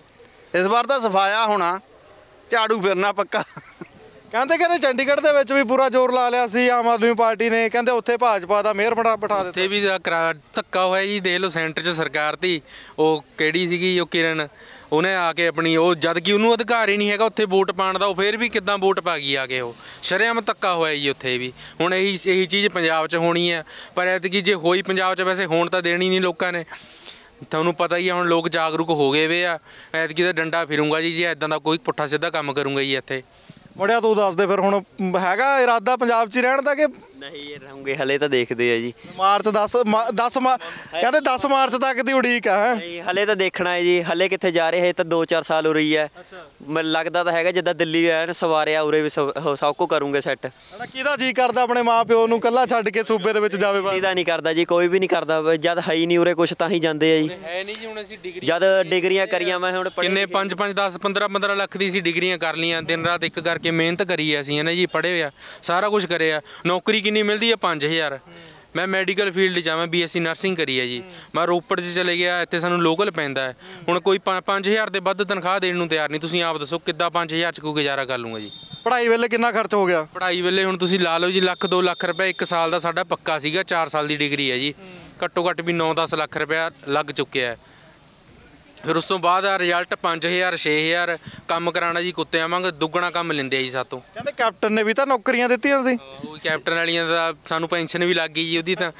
ਇਸ ਵਾਰ ਤਾਂ ਸਫਾਇਆ ਹੋਣਾ, ਝਾੜੂ ਫਿਰਨਾ ਪੱਕਾ। ਕਹਿੰਦੇ ਕਹਿੰਦੇ ਚੰਡੀਗੜ੍ਹ ਦੇ ਵਿੱਚ ਵੀ ਪੂਰਾ ਜ਼ੋਰ ਲਾ ਲਿਆ ਸੀ ਆਮ ਆਦਮੀ ਪਾਰਟੀ ਨੇ, ਕਹਿੰਦੇ ਉੱਥੇ ਭਾਜਪਾ ਦਾ ਮੇਅਰ ਬਣਾ ਬਿਠਾ ਦਿੱਤਾ। ਉੱਥੇ ਵੀ ਧੱਕਾ ਹੋਇਆ ਜੀ, ਦੇਖ ਲਓ ਸੈਂਟਰ 'ਚ ਸਰਕਾਰ ਤੀ, ਉਹ ਕਿਹੜੀ ਸੀਗੀ ਉਹ ਕਿਰਨ, ਉਹਨੇ ਆ ਕੇ ਆਪਣੀ ਉਹ ਜਦ ਕਿ ਉਹਨੂੰ ਅਧਿਕਾਰ ਹੀ ਨਹੀਂ ਹੈਗਾ ਉੱਥੇ ਵੋਟ ਪਾਉਣ ਦਾ, ਉਹ ਫਿਰ ਵੀ ਕਿੱਦਾਂ ਵੋਟ ਪਾ ਗਈ ਆ ਕੇ। ਉਹ ਸ਼ਰੇਆਮ ਧੱਕਾ ਹੋਇਆ ਜੀ ਉੱਥੇ ਵੀ। ਹੁਣ ਇਹੀ ਇਹੀ ਚੀਜ਼ ਪੰਜਾਬ 'ਚ ਹੋਣੀ ਹੈ, ਪਰ ਐਤਕੀ ਜੇ ਹੋਈ ਪੰਜਾਬ 'ਚ ਵੈਸੇ ਹੋਣ ਤਾਂ ਦੇਣੀ ਨਹੀਂ ਲੋਕਾਂ ਨੇ। ਤੁਹਾਨੂੰ ਪਤਾ ਹੀ ਆ ਹੁਣ ਲੋਕ ਜਾਗਰੂਕ ਹੋ ਗਏ ਵੇ ਆ। ਐਤਕੀ ਤਾਂ ਡੰਡਾ ਫਿਰੂੰਗਾ ਜੀ ਜੇ ਇੱਦਾਂ ਦਾ ਕੋਈ ਪੁੱਠਾ ਸਿੱਧਾ ਕੰਮ ਕਰੂੰਗਾ ਜੀ ਇੱਥੇ। ਮੁੜਿਆ ਤੂੰ ਦੱਸ ਦੇ ਫਿਰ, ਹੁਣ ਹੈਗਾ ਇਰਾਦਾ ਪੰਜਾਬ 'ਚ ਹੀ ਰਹਿਣ ਦਾ ਕਿ ਨਹੀਂ ਰਹੂੰਗੇ? ਹਲੇ ਤਾਂ ਦੇਖਦੇ ਆ ਜੀ, ਮਾਰਚ ਦਸ ਦਸ ਕਹਿੰਦੇ ਦਸ ਮਾਰਚ ਤੱਕ ਦੀ ਉਡੀਕ ਆ। ਨਹੀਂ ਹਲੇ ਤਾਂ ਦੇਖਣਾ ਹੈ ਜੀ, ਹਲੇ ਕਿੱਥੇ ਜਾ ਰਹੇ, ਤਾਂ ਦੋ ਚਾਰ ਸਾਲ ਹੋ ਰਹੀ ਹੈ। ਮੈਨੂੰ ਲੱਗਦਾ ਤਾਂ ਹੈਗਾ ਜਿੱਦਾਂ ਦਿੱਲੀ ਐਨ ਸਵਾਰਿਆ, ਉਰੇ ਵੀ ਸਭ ਕੁਝ ਕਰੂੰਗੇ ਸੈੱਟ। ਕਿਹਦਾ ਜੀ ਕਰਦਾ ਆਪਣੇ ਮਾਂ ਪਿਓ ਨੂੰ ਕੱਲਾ ਛੱਡ ਕੇ ਸੂਬੇ ਦੇ ਵਿੱਚ ਜਾਵੇ? ਇਹਦਾ ਨਹੀਂ ਕਰਦਾ ਜੀ, ਕੋਈ ਵੀ ਨਹੀਂ ਕਰਦਾ। ਜਦ ਹੈ ਹੀ ਨਹੀਂ ਉਰੇ ਕੁਛ ਤਾਂ ਹੀ ਜਾਂਦੇ ਆ ਜੀ। ਹੈ ਨਹੀਂ ਜੀ, ਹੁਣ ਅਸੀਂ ਡਿਗਰੀ ਜਦ ਡਿਗਰੀਆਂ ਕਰੀਆਂ ਮੈਂ ਹੁਣ ਕਿੰਨੇ ਪੰਜ ਪੰਜ ਦਸ ਪੰਦਰਾਂ ਪੰਦਰਾਂ ਲੱਖ ਦੀ ਸੀ ਡਿਗਰੀਆਂ ਕਰ ਲੀਆਂ, ਦਿਨ ਰਾਤ ਇੱਕ ਕਰਕੇ ਮਿਹਨਤ ਕਰੀ ਆ ਅਸੀਂ ਹੈ ਨਾ ਜੀ, ਪੜ੍ਹੇ ਆ, ਸਾਰਾ ਕੁਝ ਕਰਿਆ। ਨੌਕਰੀ ਕਿੰਨੀ ਮਿਲਦੀ ਆ? ਪੰਜ ਹਜ਼ਾਰ। ਮੈਂ ਮੈਡੀਕਲ ਫੀਲਡ 'ਚ ਆ, ਮੈਂ ਬੀ ਐਸ ਸੀ ਨਰਸਿੰਗ ਕਰੀ ਹੈ ਜੀ। ਮੈਂ ਰੋਪੜ 'ਚ ਚਲੇ ਗਿਆ, ਇੱਥੇ ਸਾਨੂੰ ਲੋਕਲ ਪੈਂਦਾ ਹੈ। ਹੁਣ ਕੋਈ ਪੰਜ ਹਜ਼ਾਰ ਦੇ ਵੱਧ ਤਨਖਾਹ ਦੇਣ ਨੂੰ ਤਿਆਰ ਨਹੀਂ। ਤੁਸੀਂ ਆਪ ਦੱਸੋ ਕਿੱਦਾਂ ਪੰਜ ਹਜ਼ਾਰ 'ਚ ਕੋਈ ਗੁਜ਼ਾਰਾ ਕਰ ਲੂੰਗਾ ਜੀ? ਪੜ੍ਹਾਈ ਵੇਲੇ ਕਿੰਨਾ ਖਰਚ ਹੋ ਗਿਆ? ਪੜ੍ਹਾਈ ਵੇਲੇ ਹੁਣ ਤੁਸੀਂ ਲਾ ਲਓ ਜੀ ਲੱਖ ਦੋ ਲੱਖ ਰੁਪਏ ਇੱਕ ਸਾਲ ਦਾ ਸਾਡਾ ਪੱਕਾ ਸੀਗਾ। ਚਾਰ ਸਾਲ ਦੀ ਡਿਗਰੀ ਹੈ ਜੀ, ਘੱਟੋ ਘੱਟ ਵੀ ਨੌ ਦਸ ਲੱਖ ਰੁਪਇਆ ਲੱਗ ਚੁੱਕਿਆ ਹੈ। ਫਿਰ ਉਸ ਤੋਂ ਬਾਅਦ ਆ ਰਿਜ਼ਲਟ ਪੰਜ ਹਜ਼ਾਰ ਛੇ ਹਜ਼ਾਰ ਕੰਮ ਕਰਾਉਣਾ ਜੀ, ਕੁੱਤਿਆਂ ਵਾਂਗ ਦੁੱਗਣਾ ਕੰਮ ਲੈਂਦੇ ਆ ਜੀ ਸਾਤੋਂ। ਕਹਿੰਦੇ ਕੈਪਟਨ ਨੇ ਵੀ ਤਾਂ ਨੌਕਰੀਆਂ ਦਿੱਤੀਆਂ ਸੀ। ਉਹ ਕੈਪਟਨ ਵਾਲੀਆਂ ਦਾ ਸਾਨੂੰ ਪੈਨਸ਼ਨ ਵੀ ਲੱਗ ਗਈ ਜੀ ਉਹਦੀ ਤਾਂ।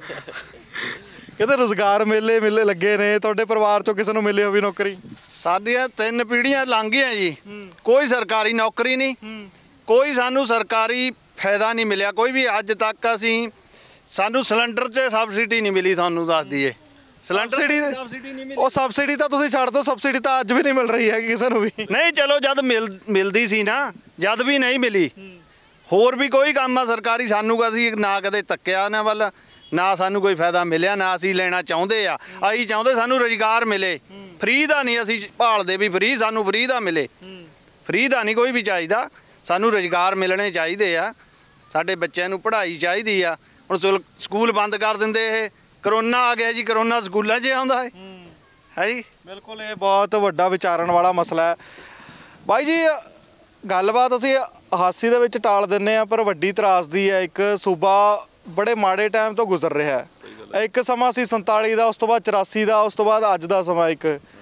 ਕਹਿੰਦੇ ਰੁਜ਼ਗਾਰ ਮੇਲੇ ਮੇਲੇ ਲੱਗੇ ਨੇ, ਤੁਹਾਡੇ ਪਰਿਵਾਰ 'ਚੋਂ ਕਿਸੇ ਨੂੰ ਮਿਲੀ ਹੋਵੇ ਨੌਕਰੀ? ਸਾਡੀਆਂ ਤਿੰਨ ਪੀੜ੍ਹੀਆਂ ਲੰਘ ਗਈਆਂ ਜੀ, ਕੋਈ ਸਰਕਾਰੀ ਨੌਕਰੀ ਨਹੀਂ, ਕੋਈ ਸਾਨੂੰ ਸਰਕਾਰੀ ਫਾਇਦਾ ਨਹੀਂ ਮਿਲਿਆ ਕੋਈ ਵੀ ਅੱਜ ਤੱਕ। ਅਸੀਂ ਸਾਨੂੰ ਸਿਲੰਡਰ 'ਚ ਸਬਸਿਡੀ ਨਹੀਂ ਮਿਲੀ, ਤੁਹਾਨੂੰ ਦੱਸ ਦਈਏ। ਸਿਲੰਡਰ ਸਬਸਿਡੀ ਨਹੀਂ ਮਿਲੀ। ਉਹ ਸਬਸਿਡੀ ਤਾਂ ਤੁਸੀਂ ਛੱਡ ਦਿਓ, ਸਬਸਿਡੀ ਤਾਂ ਅੱਜ ਵੀ ਨਹੀਂ ਮਿਲ ਰਹੀ ਹੈਗੀ ਕਿਸੇ ਨੂੰ ਵੀ। ਨਹੀਂ ਚਲੋ ਜਦ ਮਿਲ ਮਿਲਦੀ ਸੀ ਨਾ, ਜਦ ਵੀ ਨਹੀਂ ਮਿਲੀ। ਹੋਰ ਵੀ ਕੋਈ ਕੰਮ ਆ ਸਰਕਾਰੀ, ਸਾਨੂੰ ਅਸੀਂ ਨਾ ਕਦੇ ਤੱਕਿਆ ਉਹਨਾਂ ਵੱਲ, ਨਾ ਸਾਨੂੰ ਕੋਈ ਫਾਇਦਾ ਮਿਲਿਆ, ਨਾ ਅਸੀਂ ਲੈਣਾ ਚਾਹੁੰਦੇ ਆ। ਅਸੀਂ ਚਾਹੁੰਦੇ ਸਾਨੂੰ ਰੁਜ਼ਗਾਰ ਮਿਲੇ, ਫਰੀ ਦਾ ਨਹੀਂ ਅਸੀਂ ਭਾਲਦੇ ਵੀ ਫਰੀ ਸਾਨੂੰ ਫਰੀ ਦਾ ਮਿਲੇ। ਫਰੀ ਦਾ ਨਹੀਂ ਕੋਈ ਵੀ ਚਾਹੀਦਾ, ਸਾਨੂੰ ਰੁਜ਼ਗਾਰ ਮਿਲਣੇ ਚਾਹੀਦੇ ਆ। ਸਾਡੇ ਬੱਚਿਆਂ ਨੂੰ ਪੜ੍ਹਾਈ ਚਾਹੀਦੀ ਆ। ਹੁਣ ਸਕੂਲ ਬੰਦ ਕਰ ਦਿੰਦੇ, ਇਹ ਕਰੋਨਾ ਆ ਗਿਆ ਜੀ, ਕਰੋਨਾ ਸਕੂਲਾਂ 'ਚ ਆਉਂਦਾ ਹੈ ਹੈ ਜੀ। ਬਿਲਕੁਲ ਇਹ ਬਹੁਤ ਵੱਡਾ ਵਿਚਾਰਨ ਵਾਲਾ ਮਸਲਾ ਹੈ ਬਾਈ ਜੀ। ਗੱਲਬਾਤ ਅਸੀਂ ਹਾਸੀ ਦੇ ਵਿੱਚ ਟਾਲ ਦਿੰਦੇ ਹਾਂ, ਪਰ ਵੱਡੀ ਤਰਾਸਦੀ ਹੈ। ਇੱਕ ਸੂਬਾ ਬੜੇ ਮਾੜੇ ਟਾਈਮ ਤੋਂ ਗੁਜ਼ਰ ਰਿਹਾ ਹੈ। ਇੱਕ ਸਮਾਂ ਸੀ ਸੰਤਾਲੀ ਦਾ, ਉਸ ਤੋਂ ਬਾਅਦ ਚੁਰਾਸੀ ਦਾ, ਉਸ ਤੋਂ ਬਾਅਦ ਅੱਜ ਦਾ ਸਮਾਂ। ਇੱਕ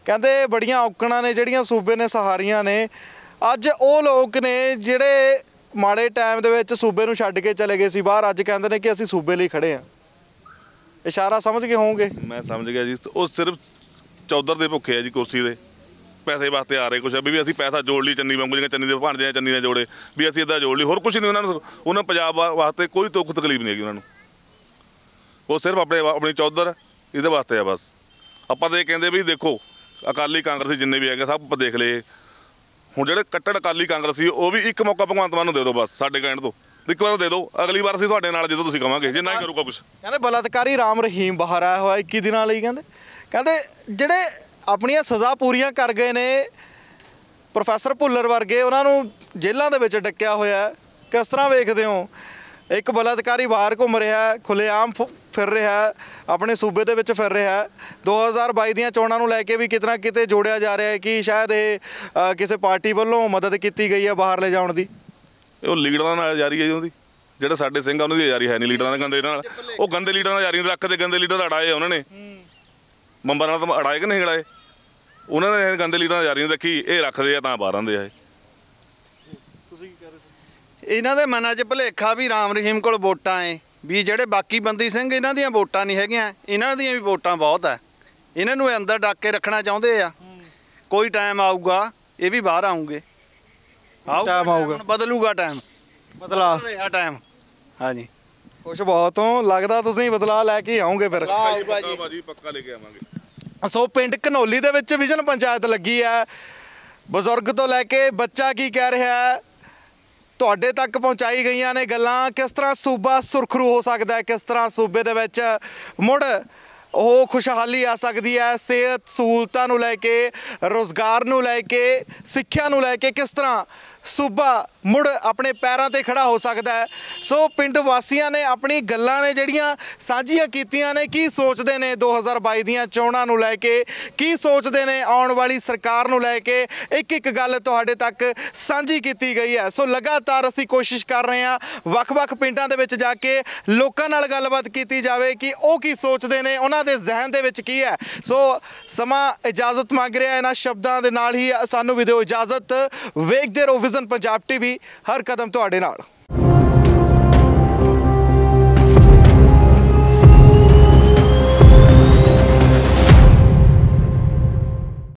ਕਹਿੰਦੇ ਬੜੀਆਂ ਔਕੜਾਂ ਨੇ ਜਿਹੜੀਆਂ ਸੂਬੇ ਨੇ ਸਹਾਰੀਆਂ ਨੇ। ਅੱਜ ਉਹ ਲੋਕ ਨੇ ਜਿਹੜੇ ਮਾੜੇ ਟਾਈਮ ਦੇ ਵਿੱਚ ਸੂਬੇ ਨੂੰ ਛੱਡ ਕੇ ਚਲੇ ਗਏ ਸੀ ਬਾਹਰ, ਅੱਜ ਕਹਿੰਦੇ ਨੇ ਕਿ ਅਸੀਂ ਸੂਬੇ ਲਈ ਖੜੇ ਹਾਂ। ਇਸ਼ਾਰਾ ਸਮਝ ਗਏ ਹੋਵੋਗੇ। ਮੈਂ ਸਮਝ ਗਿਆ ਜੀ। ਉਹ ਸਿਰਫ ਚੌਧਰ ਦੇ ਭੁੱਖੇ ਆ ਜੀ, ਕੁਰਸੀ ਦੇ ਪੈਸੇ ਵਾਸਤੇ ਆ ਰਹੇ ਕੁਛ ਵੀ ਅਸੀਂ ਪੈਸਾ ਜੋੜ ਲਈ ਚੰਨੀ ਵਾਂਗੂ, ਜਿਵੇਂ ਚੰਨੀ ਦੇ ਭਾਂਡੇ ਚੰਨੀ ਨੇ ਜੋੜੇ ਵੀ ਅਸੀਂ ਇੱਦਾਂ ਜੋੜ ਲਈ, ਹੋਰ ਕੁਛ ਨਹੀਂ ਉਹਨਾਂ ਨੂੰ। ਉਹਨਾਂ ਪੰਜਾਬ ਵਾਸਤੇ ਕੋਈ ਦੁੱਖ ਤਕਲੀਫ ਨਹੀਂ ਹੈਗੀ ਉਹਨਾਂ ਨੂੰ। ਉਹ ਸਿਰਫ ਆਪਣੇ ਆਪਣੀ ਚੌਧਰ ਇਹਦੇ ਵਾਸਤੇ ਆ ਬਸ। ਆਪਾਂ ਤਾਂ ਇਹ ਕਹਿੰਦੇ ਵੀ ਦੇਖੋ ਅਕਾਲੀ ਕਾਂਗਰਸੀ ਜਿੰਨੇ ਵੀ ਹੈਗੇ ਸਭ ਆਪਾਂ ਦੇਖ ਲਏ। ਹੁਣ ਜਿਹੜੇ ਕੱਟੜ ਅਕਾਲੀ ਕਾਂਗਰਸੀ ਉਹ ਵੀ ਇੱਕ ਮੌਕਾ ਭਗਵੰਤ ਮਾਨ ਨੂੰ ਦੇ ਦਿਓ ਬਸ, ਸਾਡੇ ਕਹਿਣ ਤੋਂ ਇੱਕ ਵਾਰ ਦੇ ਦਿਓ, ਅਗਲੀ ਵਾਰ ਅਸੀਂ ਤੁਹਾਡੇ ਨਾਲ ਜਦੋਂ ਤੁਸੀਂ ਕਹਾਂਗੇ ਜੇ ਨਾ ਕਰੂਗਾ ਕੁਛ। ਕਹਿੰਦੇ ਬਲਾਤਕਾਰੀ ਰਾਮ ਰਹੀਮ ਬਾਹਰ ਆਇਆ ਹੋਇਆ ਇੱਕੀ ਦਿਨਾਂ ਲਈ। ਕਹਿੰਦੇ ਕਹਿੰਦੇ ਜਿਹੜੇ ਆਪਣੀਆਂ ਸਜ਼ਾ ਪੂਰੀਆਂ ਕਰ ਗਏ ਨੇ ਪ੍ਰੋਫੈਸਰ ਭੁੱਲਰ ਵਰਗੇ, ਉਹਨਾਂ ਨੂੰ ਜੇਲ੍ਹਾਂ ਦੇ ਵਿੱਚ ਡੱਕਿਆ ਹੋਇਆ। ਕਿਸ ਤਰ੍ਹਾਂ ਵੇਖਦੇ ਹੋ? ਇੱਕ ਬਲਾਤਕਾਰੀ ਬਾਹਰ ਘੁੰਮ ਰਿਹਾ, ਖੁੱਲ੍ਹੇਆਮ ਫਿਰ ਰਿਹਾ, ਆਪਣੇ ਸੂਬੇ ਦੇ ਵਿੱਚ ਫਿਰ ਰਿਹਾ। ਦੋ ਹਜ਼ਾਰ ਬਾਈ ਦੀਆਂ ਚੋਣਾਂ ਨੂੰ ਲੈ ਕੇ ਵੀ ਕਿਤੇ ਨਾ ਕਿਤੇ ਜੋੜਿਆ ਜਾ ਰਿਹਾ ਹੈ ਕਿ ਸ਼ਾਇਦ ਇਹ ਕਿਸੇ ਪਾਰਟੀ ਵੱਲੋਂ ਮਦਦ ਕੀਤੀ ਗਈ ਹੈ ਬਾਹਰ ਲੈ ਜਾਣ ਦੀ। ਉਹ ਲੀਡਰਾਂ ਨਾਲ ਜਾਰੀ ਹੈ ਜੀ ਉਹਦੀ। ਜਿਹੜੇ ਸਾਡੇ ਸਿੰਘ ਆ ਉਹਨਾਂ ਦੀ ਜਾਰੀ ਹੈ ਨਹੀਂ ਲੀਡਰਾਂ ਦੇ ਗੰਦੇ ਨਾਲ। ਉਹ ਗੰਦੇ ਲੀਡਰਾਂ ਨਾਲ ਜਾਰੀ ਨਹੀਂ ਰੱਖਦੇ। ਗੰਦੇ ਲੀਡਰ ਅੜਾਏ ਉਹਨਾਂ ਨੇ, ਬੰਬਾਂ ਨਾਲ ਤਾਂ ਅੜਾਏ ਕਿ ਨਹੀਂ ਅੜਾਏ? ਉਹਨਾਂ ਨੇ ਗੰਦੇ ਲੀਡਰਾਂ ਨਾਲ ਜਾਰੀ ਨਹੀਂ ਰੱਖੀ, ਇਹ ਰੱਖਦੇ ਆ ਤਾਂ ਬਾਹਰ ਆਉਂਦੇ ਆ। ਇਹ ਇਹਨਾਂ ਦੇ ਮਨਾਂ 'ਚ ਭੁਲੇਖਾ ਵੀ ਰਾਮ ਰਹੀਮ ਕੋਲ ਵੋਟਾਂ ਏ, ਵੀ ਜਿਹੜੇ ਬਾਕੀ ਬੰਦੀ ਸਿੰਘ ਇਹਨਾਂ ਦੀਆਂ ਵੋਟਾਂ ਨਹੀਂ ਹੈਗੀਆਂ, ਇਹਨਾਂ ਦੀਆਂ ਵੀ ਵੋਟਾਂ ਬਹੁਤ ਹੈ। ਇਹਨਾਂ ਨੂੰ ਅੰਦਰ ਡੱਕ ਕੇ ਰੱਖਣਾ ਚਾਹੁੰਦੇ ਆ। ਕੋਈ ਟਾਈਮ ਆਊਗਾ ਇਹ ਵੀ ਬਾਹਰ ਆਉਂਗੇ। ਟਾਈਮ ਆਊਗਾ, ਬਦਲੂਗਾ ਟਾਈਮ, ਬਦਲਾ ਰਿਹਾ ਟਾਈਮ। ਹਾਂਜੀ ਕੁਛ ਬਹੁਤ ਤੋਂ ਲੱਗਦਾ ਤੁਸੀਂ ਬਦਲਾਅ ਲੈ ਕੇ ਆਓਗੇ ਫਿਰ। ਪੱਕਾ ਲੈ ਕੇ ਆਵਾਂਗੇ। ਸੋ ਪਿੰਡ ਘਨੌਲੀ ਦੇ ਵਿੱਚ ਵਿਜਨ ਪੰਚਾਇਤ ਲੱਗੀ ਹੈ। ਬਜ਼ੁਰਗ ਤੋਂ ਲੈ ਕੇ ਬੱਚਾ ਕੀ ਕਹਿ ਰਿਹਾ ਹੈ ਤੁਹਾਡੇ ਤੱਕ ਪਹੁੰਚਾਈ ਗਈਆਂ ਨੇ ਗੱਲਾਂ। ਕਿਸ ਤਰ੍ਹਾਂ ਸੂਬਾ ਸੁਰਖਰੂ ਹੋ ਸਕਦਾ ਹੈ, ਕਿਸ ਤਰ੍ਹਾਂ ਸੂਬੇ ਦੇ ਵਿੱਚ ਮੁੜ ਉਹ ਖੁਸ਼ਹਾਲੀ ਆ ਸਕਦੀ ਹੈ, ਸਿਹਤ ਸਹੂਲਤਾਂ ਨੂੰ ਲੈ ਕੇ, ਰੋਜ਼ਗਾਰ ਨੂੰ ਲੈ ਕੇ, ਸਿੱਖਿਆ ਨੂੰ ਲੈ ਕੇ ਕਿਸ ਤਰ੍ਹਾਂ ਸੂਬਾ ਮੁੜ ਆਪਣੇ ਪੈਰਾਂ ਤੇ ਖੜਾ ਹੋ ਸਕਦਾ ਹੈ। ਸੋ ਪਿੰਡ ਵਾਸੀਆਂ ਨੇ ਆਪਣੀ ਗੱਲਾਂ ਨੇ ਜਿਹੜੀਆਂ ਸਾਂਝੀਆਂ ਕੀਤੀਆਂ ਨੇ। ਕੀ ਸੋਚਦੇ ਨੇ ਦੋ ਹਜ਼ਾਰ ਬਾਈ ਦੀਆਂ ਚੋਣਾਂ ਨੂੰ ਲੈ ਕੇ, ਕੀ ਸੋਚਦੇ ਨੇ ਆਉਣ ਵਾਲੀ ਸਰਕਾਰ ਨੂੰ ਲੈ ਕੇ, ਇੱਕ ਇੱਕ ਗੱਲ ਤੁਹਾਡੇ ਤੱਕ ਸਾਂਝੀ ਕੀਤੀ ਗਈ ਹੈ। ਸੋ ਲਗਾਤਾਰ ਅਸੀਂ ਕੋਸ਼ਿਸ਼ ਕਰ ਰਹੇ ਹਾਂ ਵੱਖ-ਵੱਖ ਪਿੰਡਾਂ ਦੇ ਵਿੱਚ ਜਾ ਕੇ ਲੋਕਾਂ ਨਾਲ ਗੱਲਬਾਤ ਕੀਤੀ ਜਾਵੇ ਕਿ ਉਹ ਕੀ ਸੋਚਦੇ ਨੇ, ਉਹਨਾਂ ਦੇ ਜ਼ਿਹਨ ਦੇ ਵਿੱਚ ਕੀ ਹੈ। ਸੋ ਸਮਾਂ ਇਜਾਜ਼ਤ ਮੰਗ ਰਿਹਾ। ਇਹਨਾਂ ਸ਼ਬਦਾਂ ਦੇ ਨਾਲ ਹੀ ਸਾਨੂੰ ਵੀ ਦਿਓ ਇਜਾਜ਼ਤ। ਵੇਖਦੇ ਰਹੋ ਵਿਜ਼ਨ ਪੰਜਾਬ ਟੀਵੀ, ਹਰ ਕਦਮ ਤੁਹਾਡੇ ਨਾਲ।